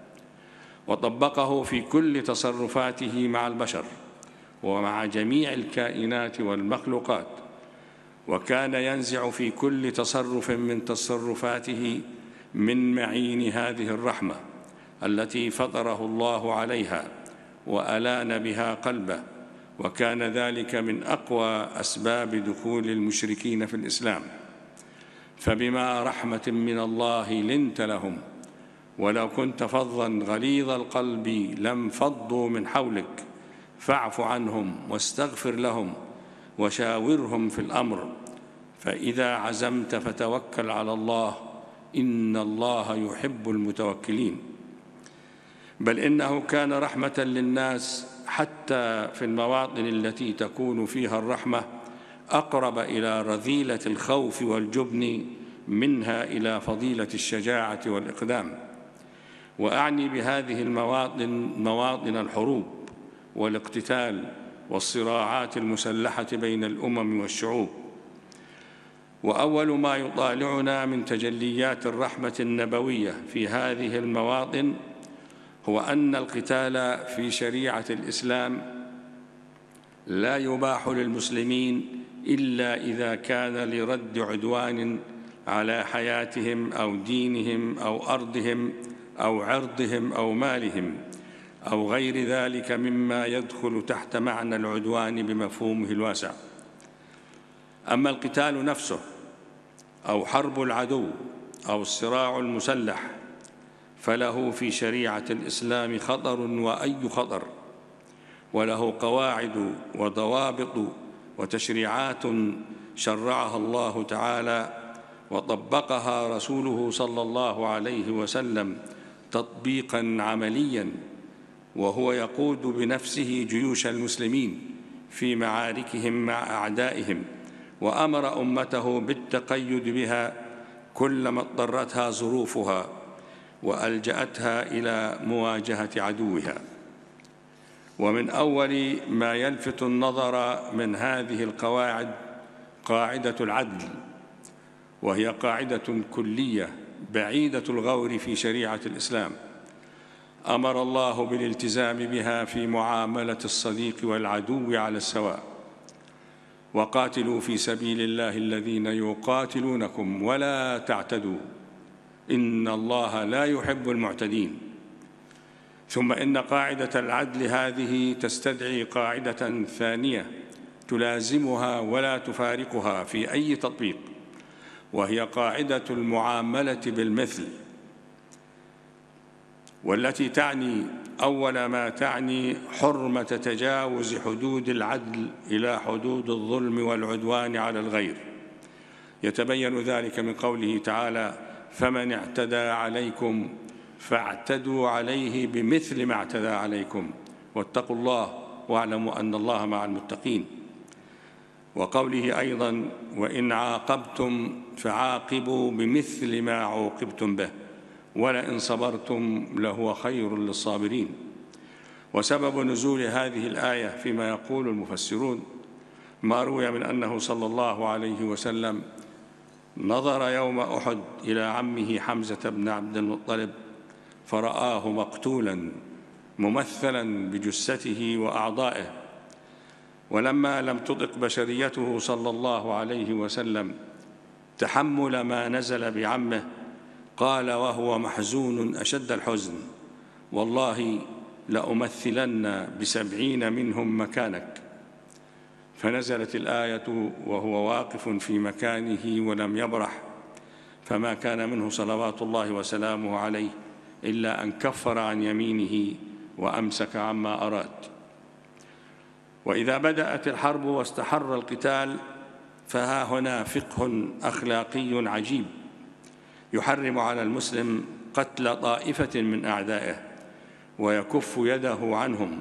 وطبقه في كل تصرفاته مع البشر ومع جميع الكائنات والمخلوقات، وكان ينزع في كل تصرف من تصرفاته من معين هذه الرحمة التي فطره الله عليها وألان بها قلبه، وكان ذلك من أقوى أسباب دخول المشركين في الإسلام. فبما رحمة من الله لنت لهم، ولو كنت فظا غليظ القلب لانفضوا من حولك، فاعف عنهم واستغفر لهم وشاورهم في الأمر، فإذا عزمت فتوكل على الله، إن الله يحب المتوكلين. بل إنه كان رحمة للناس حتى في المواطن التي تكون فيها الرحمة أقرب إلى رذيلة الخوف والجبن منها إلى فضيلة الشجاعة والإقدام. وأعني بهذه المواطن مواطن الحروب والاقتتال والصراعات المسلحة بين الأمم والشعوب. وأول ما يطالعنا من تجليات الرحمة النبوية في هذه المواطن هو أن القتال في شريعة الإسلام لا يباح للمسلمين إلا إذا كان لرد عدوان على حياتهم أو دينهم أو أرضهم أو عرضهم أو مالهم أو غير ذلك مما يدخل تحت معنى العدوان بمفهومه الواسع. أما القتال نفسه أو حرب العدو أو الصراع المسلح فله في شريعة الإسلام خطر وأي خطر، وله قواعد وضوابط وتشريعات شرعها الله تعالى وطبقها رسوله صلى الله عليه وسلم تطبيقاً عملياً، وهو يقود بنفسه جيوش المسلمين في معاركهم مع أعدائهم، وأمر أمته بالتقيد بها كلما اضطرتها ظروفها وألجأتها إلى مواجهة عدوها. ومن أول ما يلفت النظر من هذه القواعد قاعدة العدل، وهي قاعدة كلية بعيدة الغور في شريعة الإسلام، أمر الله بالالتزام بها في معاملة الصديق والعدو على السواء. وقاتلوا في سبيل الله الذين يقاتلونكم ولا تعتدوا إن الله لا يحب المعتدين. ثم إن قاعدة العدل هذه تستدعي قاعدة ثانية تلازمها ولا تفارقها في أي تطبيق، وهي قاعدة المعاملة بالمثل، والتي تعني أول ما تعني حرمة تجاوز حدود العدل إلى حدود الظلم والعدوان على الغير. يتبين ذلك من قوله تعالى: فمن اعتدى عليكم فاعتدوا عليه بمثل ما اعتدى عليكم واتقوا الله واعلموا أن الله مع المتقين. وقوله أيضا: وإن عاقبتم فعاقبوا بمثل ما عوقبتم به ولئن صبرتم لهو خير للصابرين. وسبب نزول هذه الآية فيما يقول المفسرون ما روي من أنه صلى الله عليه وسلم نظر يوم أحد إلى عمه حمزة بن عبد المطلب فرآه مقتولا ممثلا بجثته وأعضائه، ولما لم تطق بشريته صلى الله عليه وسلم تحمل ما نزل بعمه قال وهو محزون أشد الحزن: والله لأمثلن بسبعين منهم مكانك. فنزلت الآية وهو واقف في مكانه ولم يبرح، فما كان منه صلوات الله وسلامه عليه إلا أن كفر عن يمينه وأمسك عما أراد. وإذا بدأت الحرب واستحر القتال فها هنا فقه أخلاقي عجيب يحرم على المسلم قتل طائفة من أعدائه ويكف يده عنهم،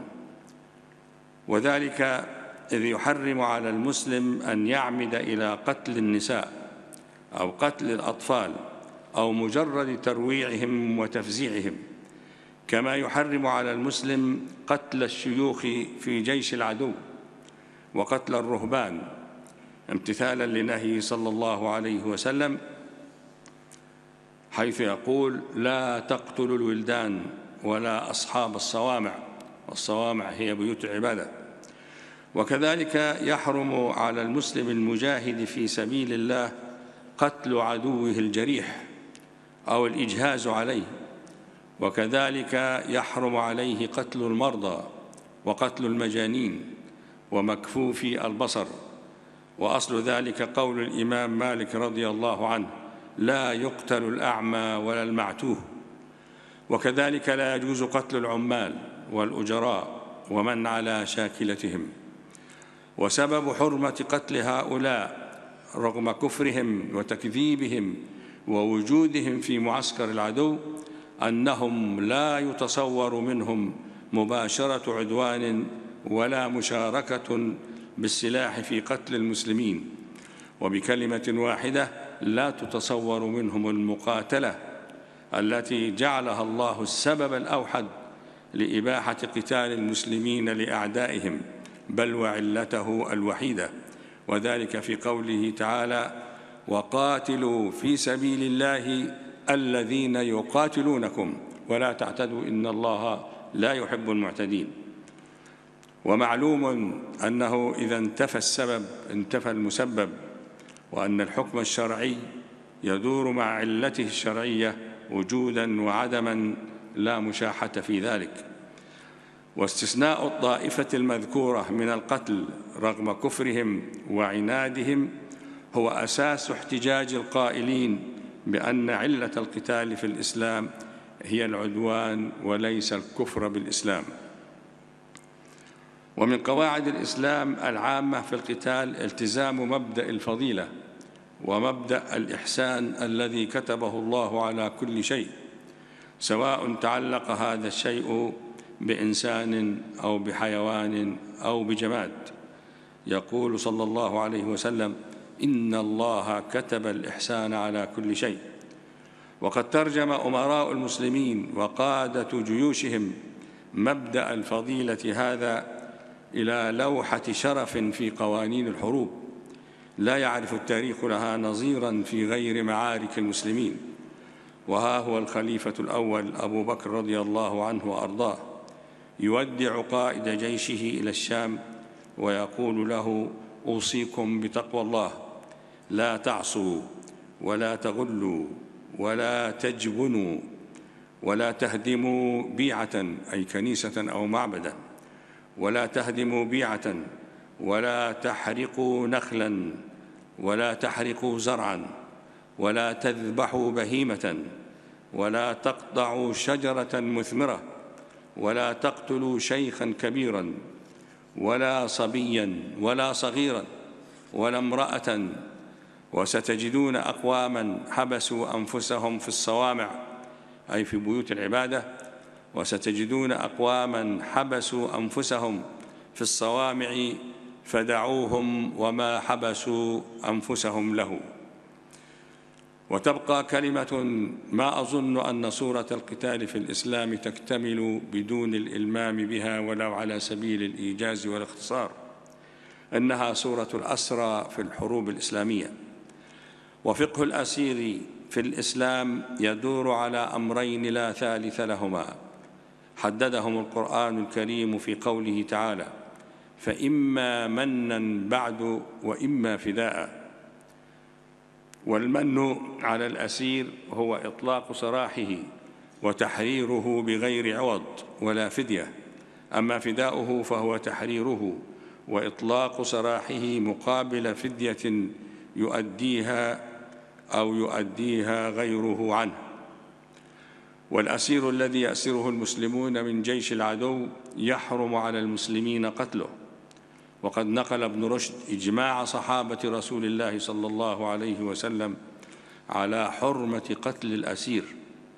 وذلك إذ يحرم على المسلم أن يعمد إلى قتل النساء أو قتل الأطفال أو مجرد ترويعهم وتفزيعهم، كما يحرم على المسلم قتل الشيوخ في جيش العدو وقتل الرهبان امتثالا لنهيه صلى الله عليه وسلم، حيث يقول: لا تقتلوا الولدان ولا أصحاب الصوامع، والصوامع هي بيوت العبادة. وكذلك يحرم على المسلم المجاهد في سبيل الله قتل عدوه الجريح أو الإجهاز عليه، وكذلك يحرم عليه قتل المرضى وقتل المجانين ومكفوفي البصر. وأصل ذلك قول الإمام مالك رضي الله عنه: لا يقتل الأعمى ولا المعتوه. وكذلك لا يجوز قتل العمال والأجراء ومن على شاكلتهم. وسبب حرمة قتل هؤلاء رغم كفرهم وتكذيبهم ووجودهم في معسكر العدو أنهم لا يتصور منهم مباشرة عدوان ولا مشاركة بالسلاح في قتل المسلمين، وبكلمة واحدة لا تتصور منهم المقاتلة التي جعلها الله السبب الأوحد لإباحة قتال المسلمين لأعدائهم، بل وعلته الوحيدة، وذلك في قوله تعالى: وقاتلوا في سبيل الله الذين يقاتلونكم ولا تعتدوا إن الله لا يحب المعتدين. ومعلوم أنه إذا انتفى السبب انتفى المسبب، وأن الحكم الشرعي يدور مع علته الشرعية وجوداً وعدماً لا مشاحة في ذلك. واستثناء الطائفة المذكورة من القتل رغم كفرهم وعنادهم هو أساس احتجاج القائلين بأن علة القتال في الإسلام هي العدوان وليس الكفر بالإسلام. ومن قواعد الإسلام العامة في القتال التزام مبدأ الفضيلة ومبدأ الإحسان الذي كتبه الله على كل شيء، سواء تعلق هذا الشيء بإنسان أو بحيوان أو بجماد. يقول صلى الله عليه وسلم: إن الله كتب الإحسان على كل شيء. وقد ترجم أمراء المسلمين وقادة جيوشهم مبدأ الفضيلة هذا إلى لوحة شرف في قوانين الحروب لا يعرف التاريخ لها نظيراً في غير معارك المسلمين. وها هو الخليفة الأول أبو بكر رضي الله عنه وأرضاه يودع قائد جيشه إلى الشام ويقول له: أوصيكم بتقوى الله، لا تعصوا ولا تغلوا ولا تجبنوا ولا تهدموا بيعة، أي كنيسة أو معبدا، ولا تهدموا بيعة ولا تحرقوا نخلا ولا تحرقوا زرعا ولا تذبحوا بهيمة ولا تقطعوا شجرة مثمرة ولا تقتلوا شيخا كبيرا ولا صبيا ولا صغيرا ولا امرأة. وستجدون أقواما حبسوا أنفسهم في الصوامع، أي في بيوت العبادة، وستجدون أقواما حبسوا أنفسهم في الصوامع فدعوهم وما حبسوا أنفسهم له. وتبقى كلمة ما أظن أن صورة القتال في الإسلام تكتمل بدون الإلمام بها ولو على سبيل الإيجاز والاختصار، إنها صورة الأسرى في الحروب الإسلامية. وفقه الأسير في الإسلام يدور على أمرين لا ثالث لهما، حددهم القرآن الكريم في قوله تعالى: فإما منا بعد وإما فداء. والمن على الأسير هو إطلاق سراحه وتحريره بغير عوض ولا فدية، أما فداؤه فهو تحريره وإطلاق سراحه مقابل فدية يؤديها أو يؤديها غيره عنه. والأسير الذي يأسره المسلمون من جيش العدو يحرم على المسلمين قتله. وقد نقل ابن رشد إجماع صحابة رسول الله صلى الله عليه وسلم على حرمة قتل الأسير،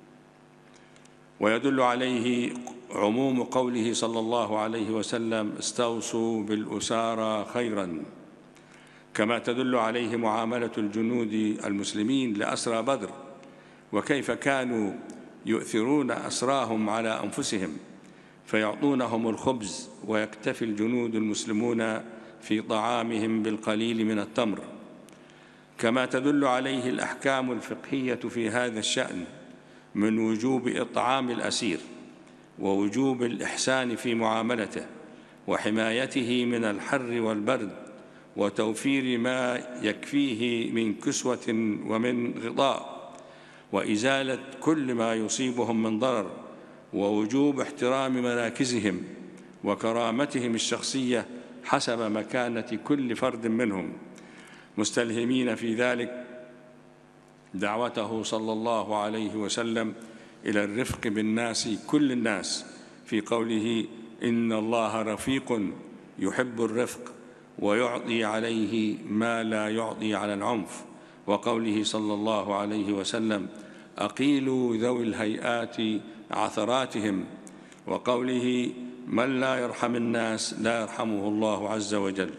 ويدل عليه عموم قوله صلى الله عليه وسلم: استوصوا بالأسارى خيراً، كما تدل عليه معاملة الجنود المسلمين لأسرى بدر، وكيف كانوا يؤثرون أسراهم على أنفسهم فيعطونهم الخبز ويكتفي الجنود المسلمون في طعامهم بالقليل من التمر. كما تدل عليه الأحكام الفقهية في هذا الشأن من وجوب إطعام الأسير ووجوب الإحسان في معاملته وحمايته من الحر والبرد وتوفير ما يكفيه من كسوة ومن غطاء وإزالة كل ما يصيبهم من ضرر، ووجوب احترام مراكزهم وكرامتهم الشخصية حسب مكانة كل فرد منهم، مستلهمين في ذلك دعوته صلى الله عليه وسلم إلى الرفق بالناس كل الناس في قوله: إن الله رفيق يحب الرفق ويعطي عليه ما لا يعطي على العنف، وقوله صلى الله عليه وسلم: أقيلوا ذوي الهيئات عثراتهم، وقوله من لا يرحم الناس لا يرحمه الله عز وجل.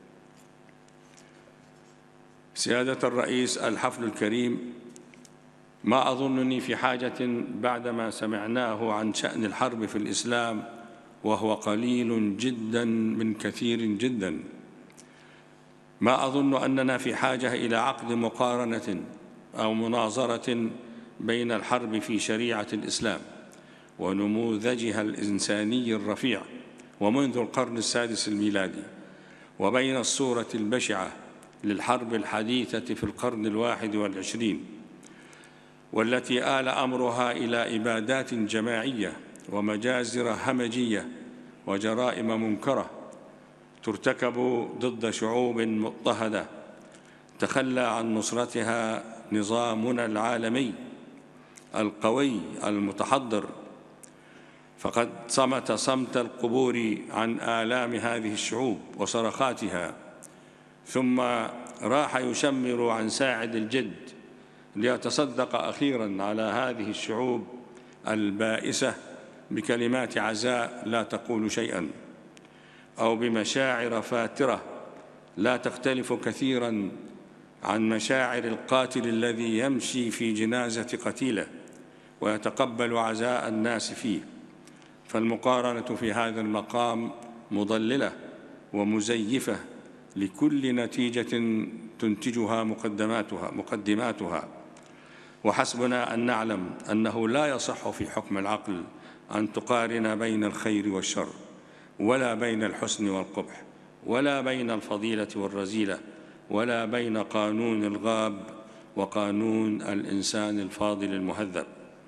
سيادة الرئيس، الحفل الكريم ما أظنني في حاجة بعدما سمعناه عن شأن الحرب في الإسلام، وهو قليل جدا من كثير جدا، ما أظن أننا في حاجة إلى عقد مقارنة أو مناظرة بين الحرب في شريعة الإسلام ونموذجها الإنساني الرفيع ومنذ القرن السادس الميلادي، وبين الصورة البشعة للحرب الحديثة في القرن الواحد والعشرين، والتي آل أمرها إلى إبادات جماعية ومجازر همجية وجرائم منكرة ترتكب ضد شعوب مضطهدة تخلى عن نصرتها نظامنا العالمي القوي المتحضر، فقد صمت صمت القبور عن آلام هذه الشعوب وصرخاتها، ثم راح يشمر عن ساعد الجد ليتصدق أخيراً على هذه الشعوب البائسة بكلمات عزاء لا تقول شيئاً، أو بمشاعر فاترة لا تختلف كثيراً عن مشاعر القاتل الذي يمشي في جنازة قتيله ويتقبل عزاء الناس فيه. فالمقارنة في هذا المقام مضللة ومزيفة لكل نتيجة تنتجها مقدماتها مقدماتها وحسبنا أن نعلم أنه لا يصح في حكم العقل أن تقارن بين الخير والشر، ولا بين الحسن والقبح، ولا بين الفضيلة والرذيلة، ولا بين قانون الغاب وقانون الإنسان الفاضل المهذب.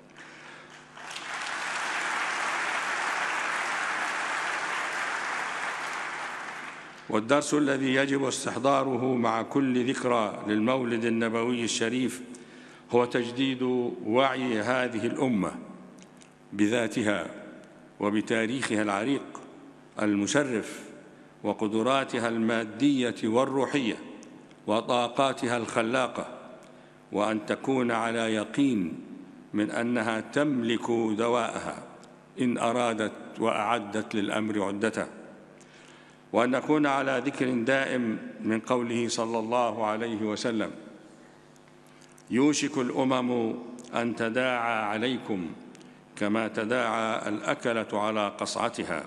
والدرس الذي يجب استحضاره مع كل ذكرى للمولد النبوي الشريف هو تجديد وعي هذه الأمة بذاتها وبتاريخها العريق المشرف وقدراتها المادية والروحية وطاقاتها الخلاقة، وأن تكون على يقين من أنها تملك دواءها إن أرادت وأعدت للأمر عدته، وأن نكون على ذكر دائم من قوله صلى الله عليه وسلم: يوشك الأمم أن تداعى عليكم كما تداعى الأكلة على قصعتها.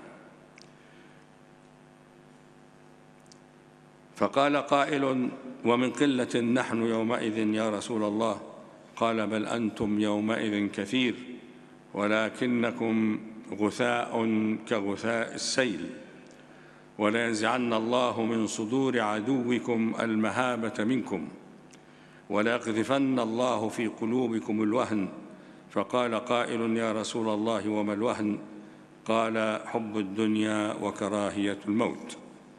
فقال قائل: ومن قلة نحن يومئذ يا رسول الله؟ قال: بل أنتم يومئذ كثير ولكنكم غثاء كغثاء السيل، ولينزعن الله من صدور عدوكم المهابة منكم، وليقذفن الله في قلوبكم الوهن. فقال قائل: يا رسول الله وما الوهن؟ قال: حب الدنيا وكراهية الموت.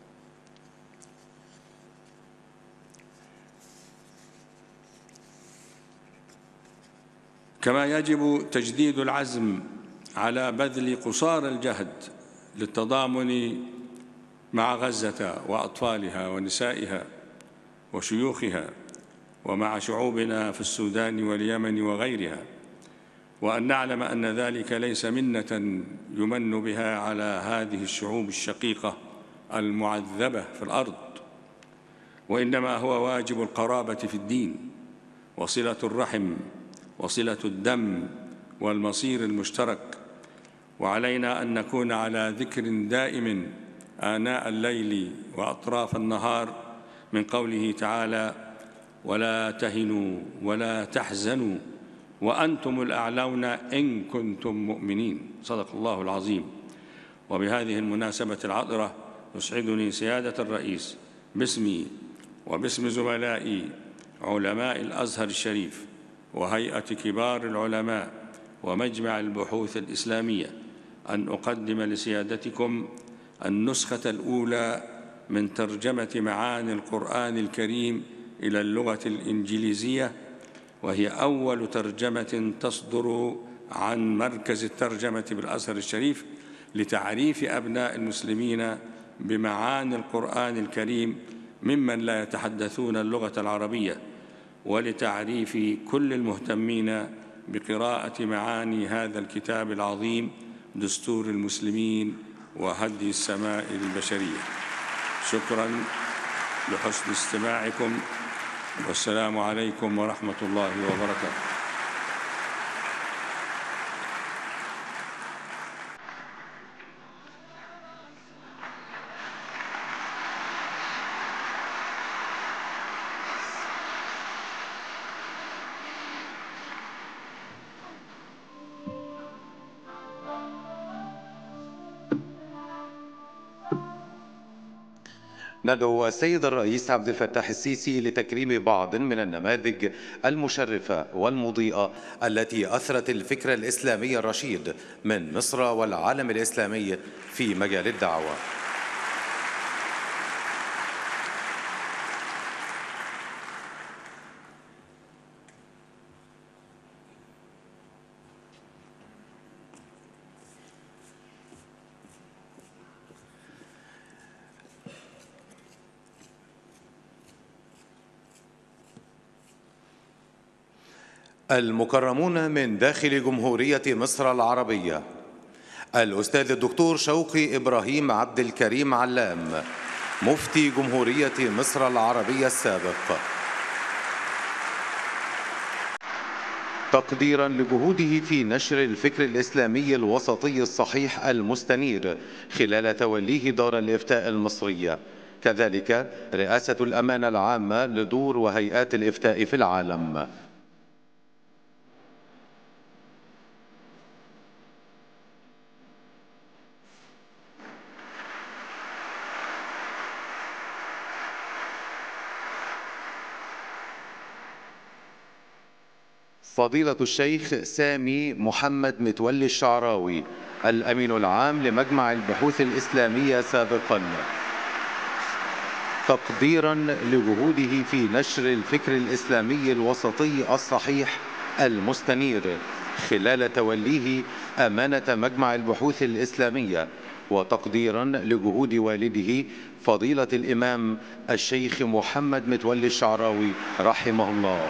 كما يجب تجديد العزم على بذل قصارى الجهد للتضامن مع غزة وأطفالها ونسائها وشيوخها، ومع شعوبنا في السودان واليمن وغيرها، وأن نعلم أن ذلك ليس منة يمن بها على هذه الشعوب الشقيقة المعذبة في الأرض، وإنما هو واجب القرابة في الدين وصلة الرحم وصلة الدم والمصير المشترك. وعلينا أن نكون على ذكر دائم آناء الليل وأطراف النهار من قوله تعالى: ولا تهنوا ولا تحزنوا وأنتم الأعلون إن كنتم مؤمنين. صدق الله العظيم. وبهذه المناسبة العطرة يسعدني سيادة الرئيس باسمي وباسم زملائي علماء الأزهر الشريف وهيئة كبار العلماء ومجمع البحوث الإسلامية أن أقدم لسيادتكم النسخة الأولى من ترجمة معاني القرآن الكريم إلى اللغة الإنجليزية، وهي أول ترجمة تصدر عن مركز الترجمة بالأزهر الشريف لتعريف أبناء المسلمين بمعاني القرآن الكريم ممن لا يتحدثون اللغة العربية، ولتعريف كل المهتمين بقراءة معاني هذا الكتاب العظيم دستور المسلمين وهدي السماء للبشرية. شكرا لحسن استماعكم، والسلام عليكم ورحمة الله وبركاته.
ندعو السيد الرئيس عبد الفتاح السيسي لتكريم بعض من النماذج المشرفة والمضيئة التي أثرت الفكر الإسلامي الرشيد من مصر والعالم الإسلامي في مجال الدعوة. المكرمون من داخل جمهورية مصر العربية: الأستاذ الدكتور شوقي إبراهيم عبد الكريم علام، مفتي جمهورية مصر العربية السابق، تقديرا لجهوده في نشر الفكر الإسلامي الوسطي الصحيح المستنير خلال توليه دار الإفتاء المصرية، كذلك رئاسة الأمانة العامة لدور وهيئات الإفتاء في العالم. فضيلة الشيخ سامي محمد متولي الشعراوي، الأمين العام لمجمع البحوث الإسلامية سابقا، تقديرا لجهوده في نشر الفكر الإسلامي الوسطي الصحيح المستنير خلال توليه أمانة مجمع البحوث الإسلامية، وتقديرا لجهود والده فضيلة الإمام الشيخ محمد متولي الشعراوي رحمه الله.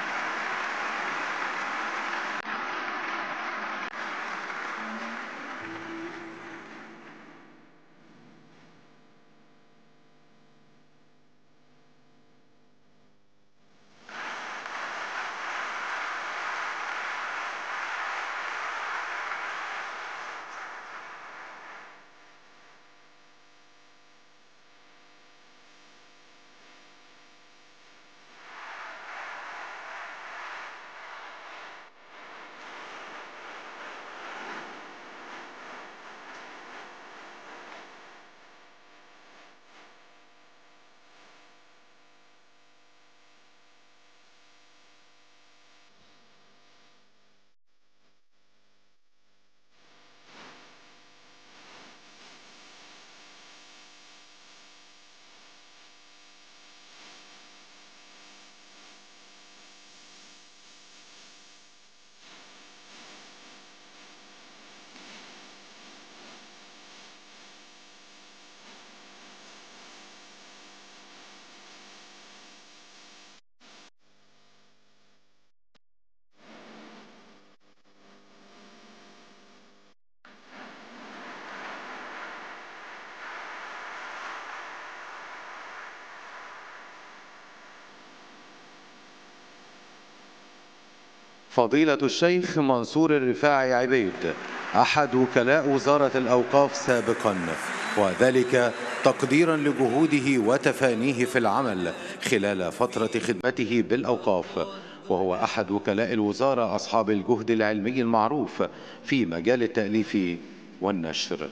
فضيلة الشيخ منصور الرفاعي عبيد، أحد وكلاء وزارة الأوقاف سابقا، وذلك تقديرا لجهوده وتفانيه في العمل خلال فترة خدمته بالأوقاف، وهو أحد وكلاء الوزارة أصحاب الجهد العلمي المعروف في مجال التأليف والنشر.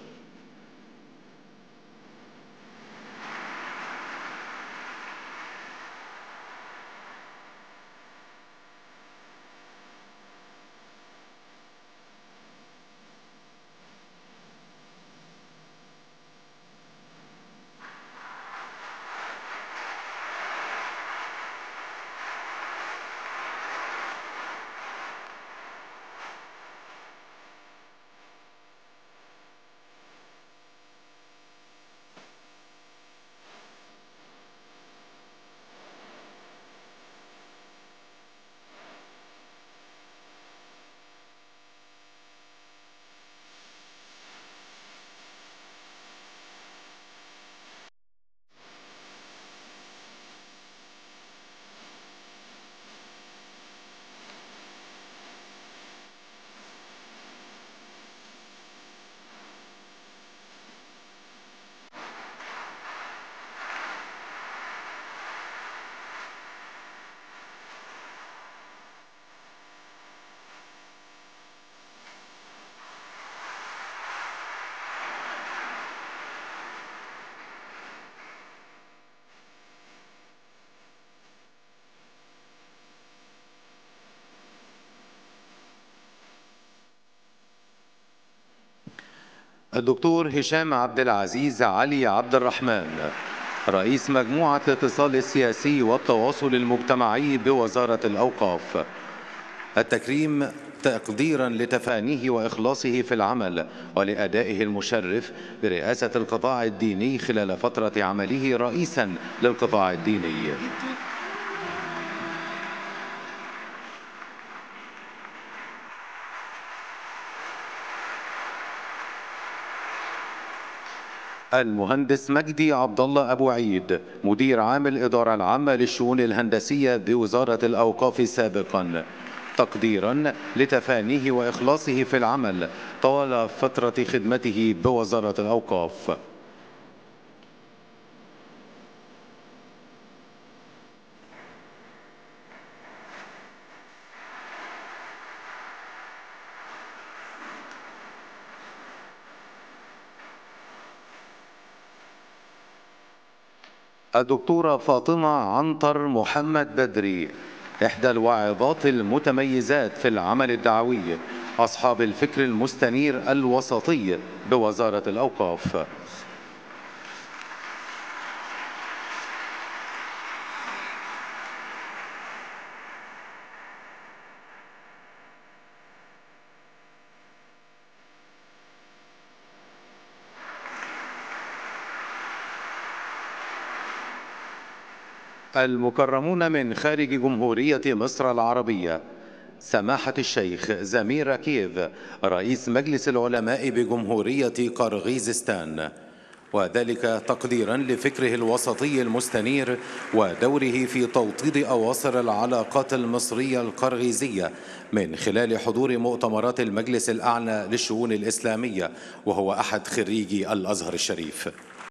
الدكتور هشام عبد العزيز علي عبد الرحمن، رئيس مجموعة الاتصال السياسي والتواصل المجتمعي بوزارة الأوقاف. التكريم تقديرا لتفانيه وإخلاصه في العمل ولأدائه المشرف برئاسة القطاع الديني خلال فترة عمله رئيسا للقطاع الديني. المهندس مجدي عبد الله أبو عيد، مدير عام الإدارة العامة للشؤون الهندسية بوزارة الأوقاف سابقا، تقديرا لتفانيه وإخلاصه في العمل طوال فترة خدمته بوزارة الأوقاف. الدكتورة فاطمة عنتر محمد بدري، إحدى الواعظات المتميزات في العمل الدعوي، أصحاب الفكر المستنير الوسطي بوزارة الأوقاف. المكرمون من خارج جمهورية مصر العربية، سماحة الشيخ زمير ركيف، رئيس مجلس العلماء بجمهورية قرغيزستان، وذلك تقديرا لفكره الوسطي المستنير ودوره في توطيد أواصر العلاقات المصرية القرغيزية من خلال حضور مؤتمرات المجلس الأعلى للشؤون الإسلامية، وهو أحد خريجي الأزهر الشريف.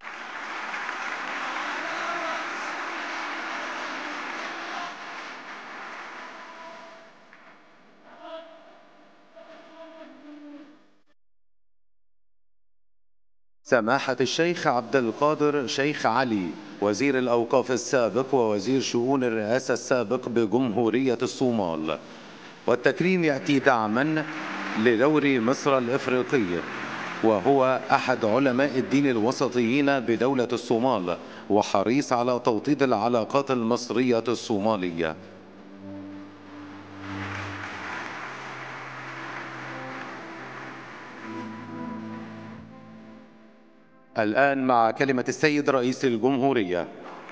سماحة الشيخ عبد القادر شيخ علي، وزير الأوقاف السابق ووزير شؤون الرئاسة السابق بجمهورية الصومال، والتكريم يأتي دعما لدور مصر الإفريقي، وهو أحد علماء الدين الوسطيين بدولة الصومال، وحريص على توطيد العلاقات المصرية الصومالية. الآن مع كلمة السيد رئيس الجمهورية.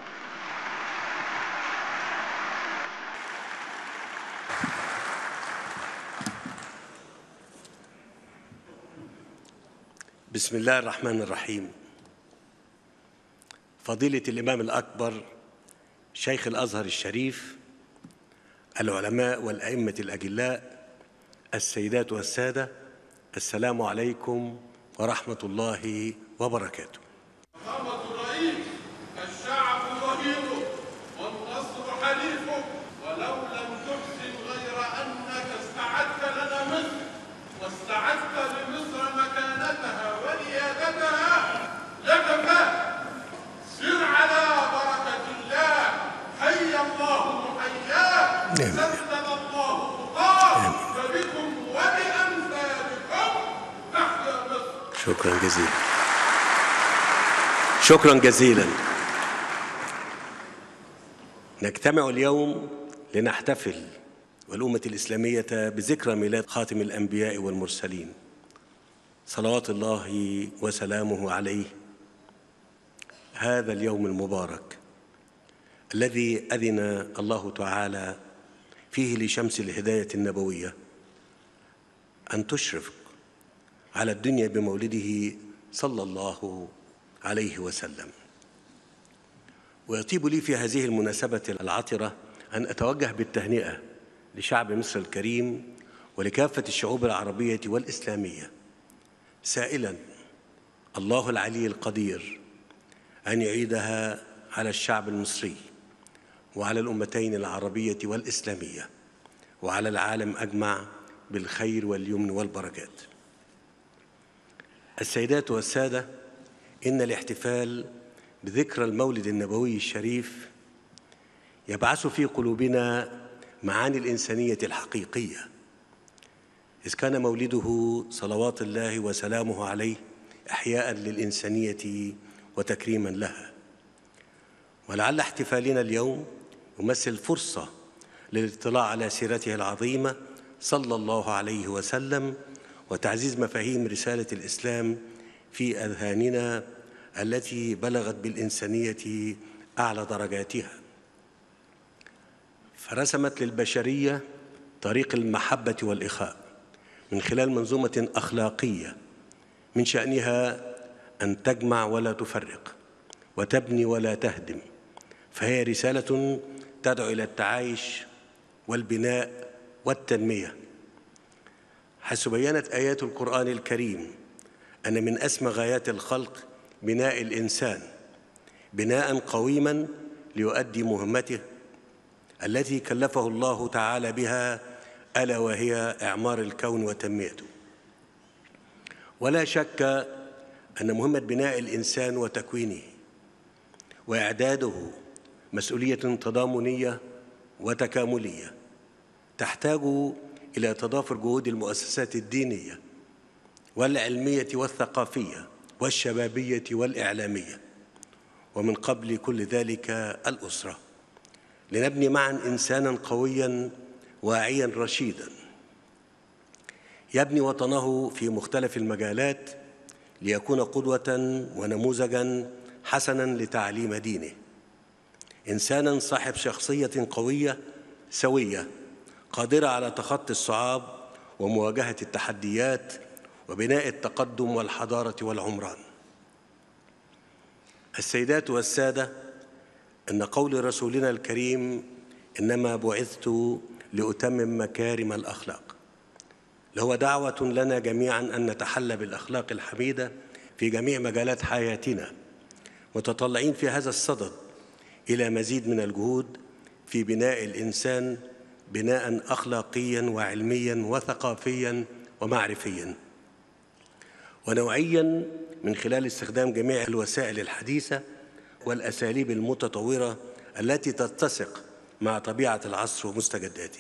بسم الله الرحمن الرحيم. فضيلة الإمام الأكبر شيخ الأزهر الشريف، العلماء والأئمة الأجلاء، السيدات والسادة، السلام عليكم ورحمة الله وبركاته.
محمد الرئيس، الشعب ظهيره والنصر حليفه، ولو لم تحسن غير أنك استعدت لنا مصر واستعدت لمصر مكانتها وريادتها لكفى. سر على بركة الله، حي الله محياه، سدد الله خطاه، فبكم وبأمثالكم تحيا مصر.
شكرا جزيلا. شكرا جزيلا. نجتمع اليوم لنحتفل والأمة الإسلامية بذكرى ميلاد خاتم الأنبياء والمرسلين صلوات الله وسلامه عليه، هذا اليوم المبارك الذي أذن الله تعالى فيه لشمس الهداية النبوية أن تشرق على الدنيا بمولده صلى الله عليه وسلم. ويطيب لي في هذه المناسبة العطرة أن أتوجه بالتهنئة لشعب مصر الكريم ولكافة الشعوب العربية والإسلامية، سائلاً الله العلي القدير أن يعيدها على الشعب المصري وعلى الأمتين العربية والإسلامية وعلى العالم أجمع بالخير واليمن والبركات. السيدات والسادة، إن الاحتفال بذكرى المولد النبوي الشريف يبعث في قلوبنا معاني الإنسانية الحقيقية، إذ كان مولده صلوات الله وسلامه عليه إحياء للإنسانية وتكريما لها. ولعل احتفالنا اليوم يمثل فرصة للاطلاع على سيرته العظيمة صلى الله عليه وسلم وتعزيز مفاهيم رسالة الإسلام في أذهاننا التي بلغت بالإنسانية أعلى درجاتها، فرسمت للبشرية طريق المحبة والإخاء من خلال منظومة أخلاقية من شأنها أن تجمع ولا تفرق وتبني ولا تهدم، فهي رسالة تدعو إلى التعايش والبناء والتنمية، حيث بيّنت آيات القرآن الكريم أن من أسمى غايات الخلق بناء الإنسان بناء قويماً ليؤدي مهمته التي كلفه الله تعالى بها، ألا وهي إعمار الكون وتنميته. ولا شك أن مهمة بناء الإنسان وتكوينه وإعداده مسؤولية تضامنية وتكاملية تحتاج إلى تضافر جهود المؤسسات الدينية والعلمية والثقافية والشبابية والإعلامية، ومن قبل كل ذلك الأسرة، لنبني معا إنساناً قوياً واعياً رشيداً يبني وطنه في مختلف المجالات ليكون قدوة ونموذجاً حسناً لتعليم دينه، إنساناً صاحب شخصية قوية سوية قادرة على تخطي الصعاب ومواجهة التحديات وبناء التقدم والحضارة والعمران. السيدات والسادة، إن قول رسولنا الكريم إنما بعثت لأتمم مكارم الأخلاق لهو دعوة لنا جميعاً أن نتحلى بالأخلاق الحميدة في جميع مجالات حياتنا، متطلعين في هذا الصدد إلى مزيد من الجهود في بناء الإنسان بناءً أخلاقياً وعلمياً وثقافياً ومعرفياً ونوعياً من خلال استخدام جميع الوسائل الحديثة والأساليب المتطورة التي تتسق مع طبيعة العصر ومستجداته،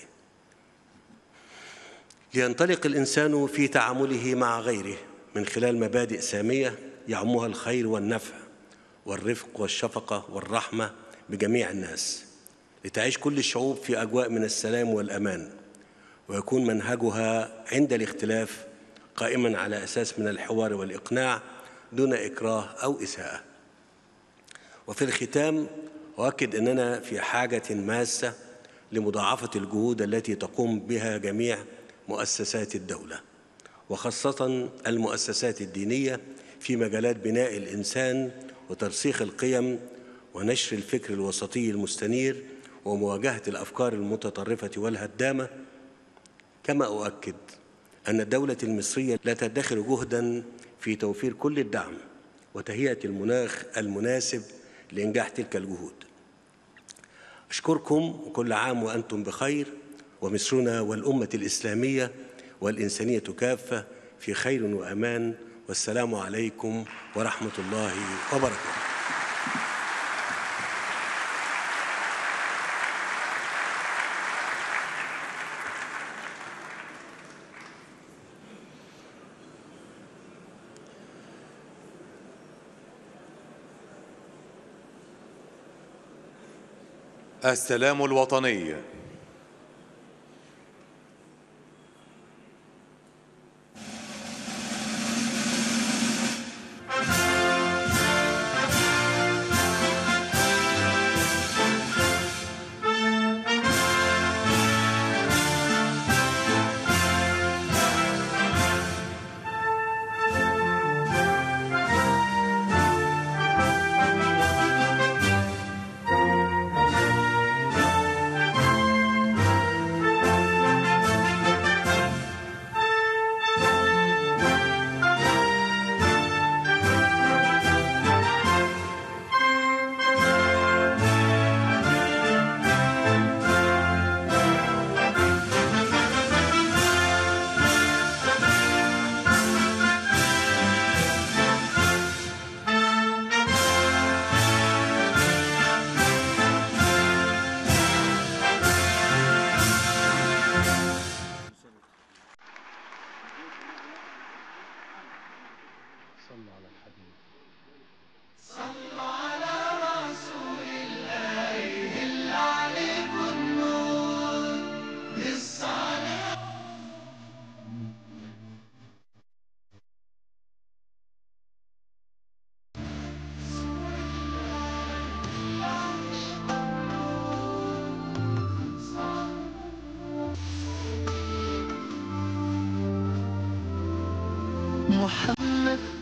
لينطلق الإنسان في تعامله مع غيره من خلال مبادئ سامية يعمها الخير والنفع والرفق والشفقة والرحمة بجميع الناس، لتعيش كل الشعوب في أجواء من السلام والأمان، ويكون منهجها عند الاختلاف قائماً على أساس من الحوار والإقناع دون إكراه أو إساءة. وفي الختام أؤكد أننا في حاجة ماسة لمضاعفة الجهود التي تقوم بها جميع مؤسسات الدولة، وخاصة المؤسسات الدينية في مجالات بناء الإنسان وترسيخ القيم ونشر الفكر الوسطي المستنير ومواجهة الأفكار المتطرفة والهدامة. كما أؤكد أن الدولة المصرية لا تدخر جهداً في توفير كل الدعم وتهيئة المناخ المناسب لإنجاح تلك الجهود. أشكركم وكل عام وأنتم بخير، ومصرنا والأمة الإسلامية والإنسانية كافة في خير وأمان، والسلام عليكم ورحمة الله وبركاته.
السلام الوطني.
محمد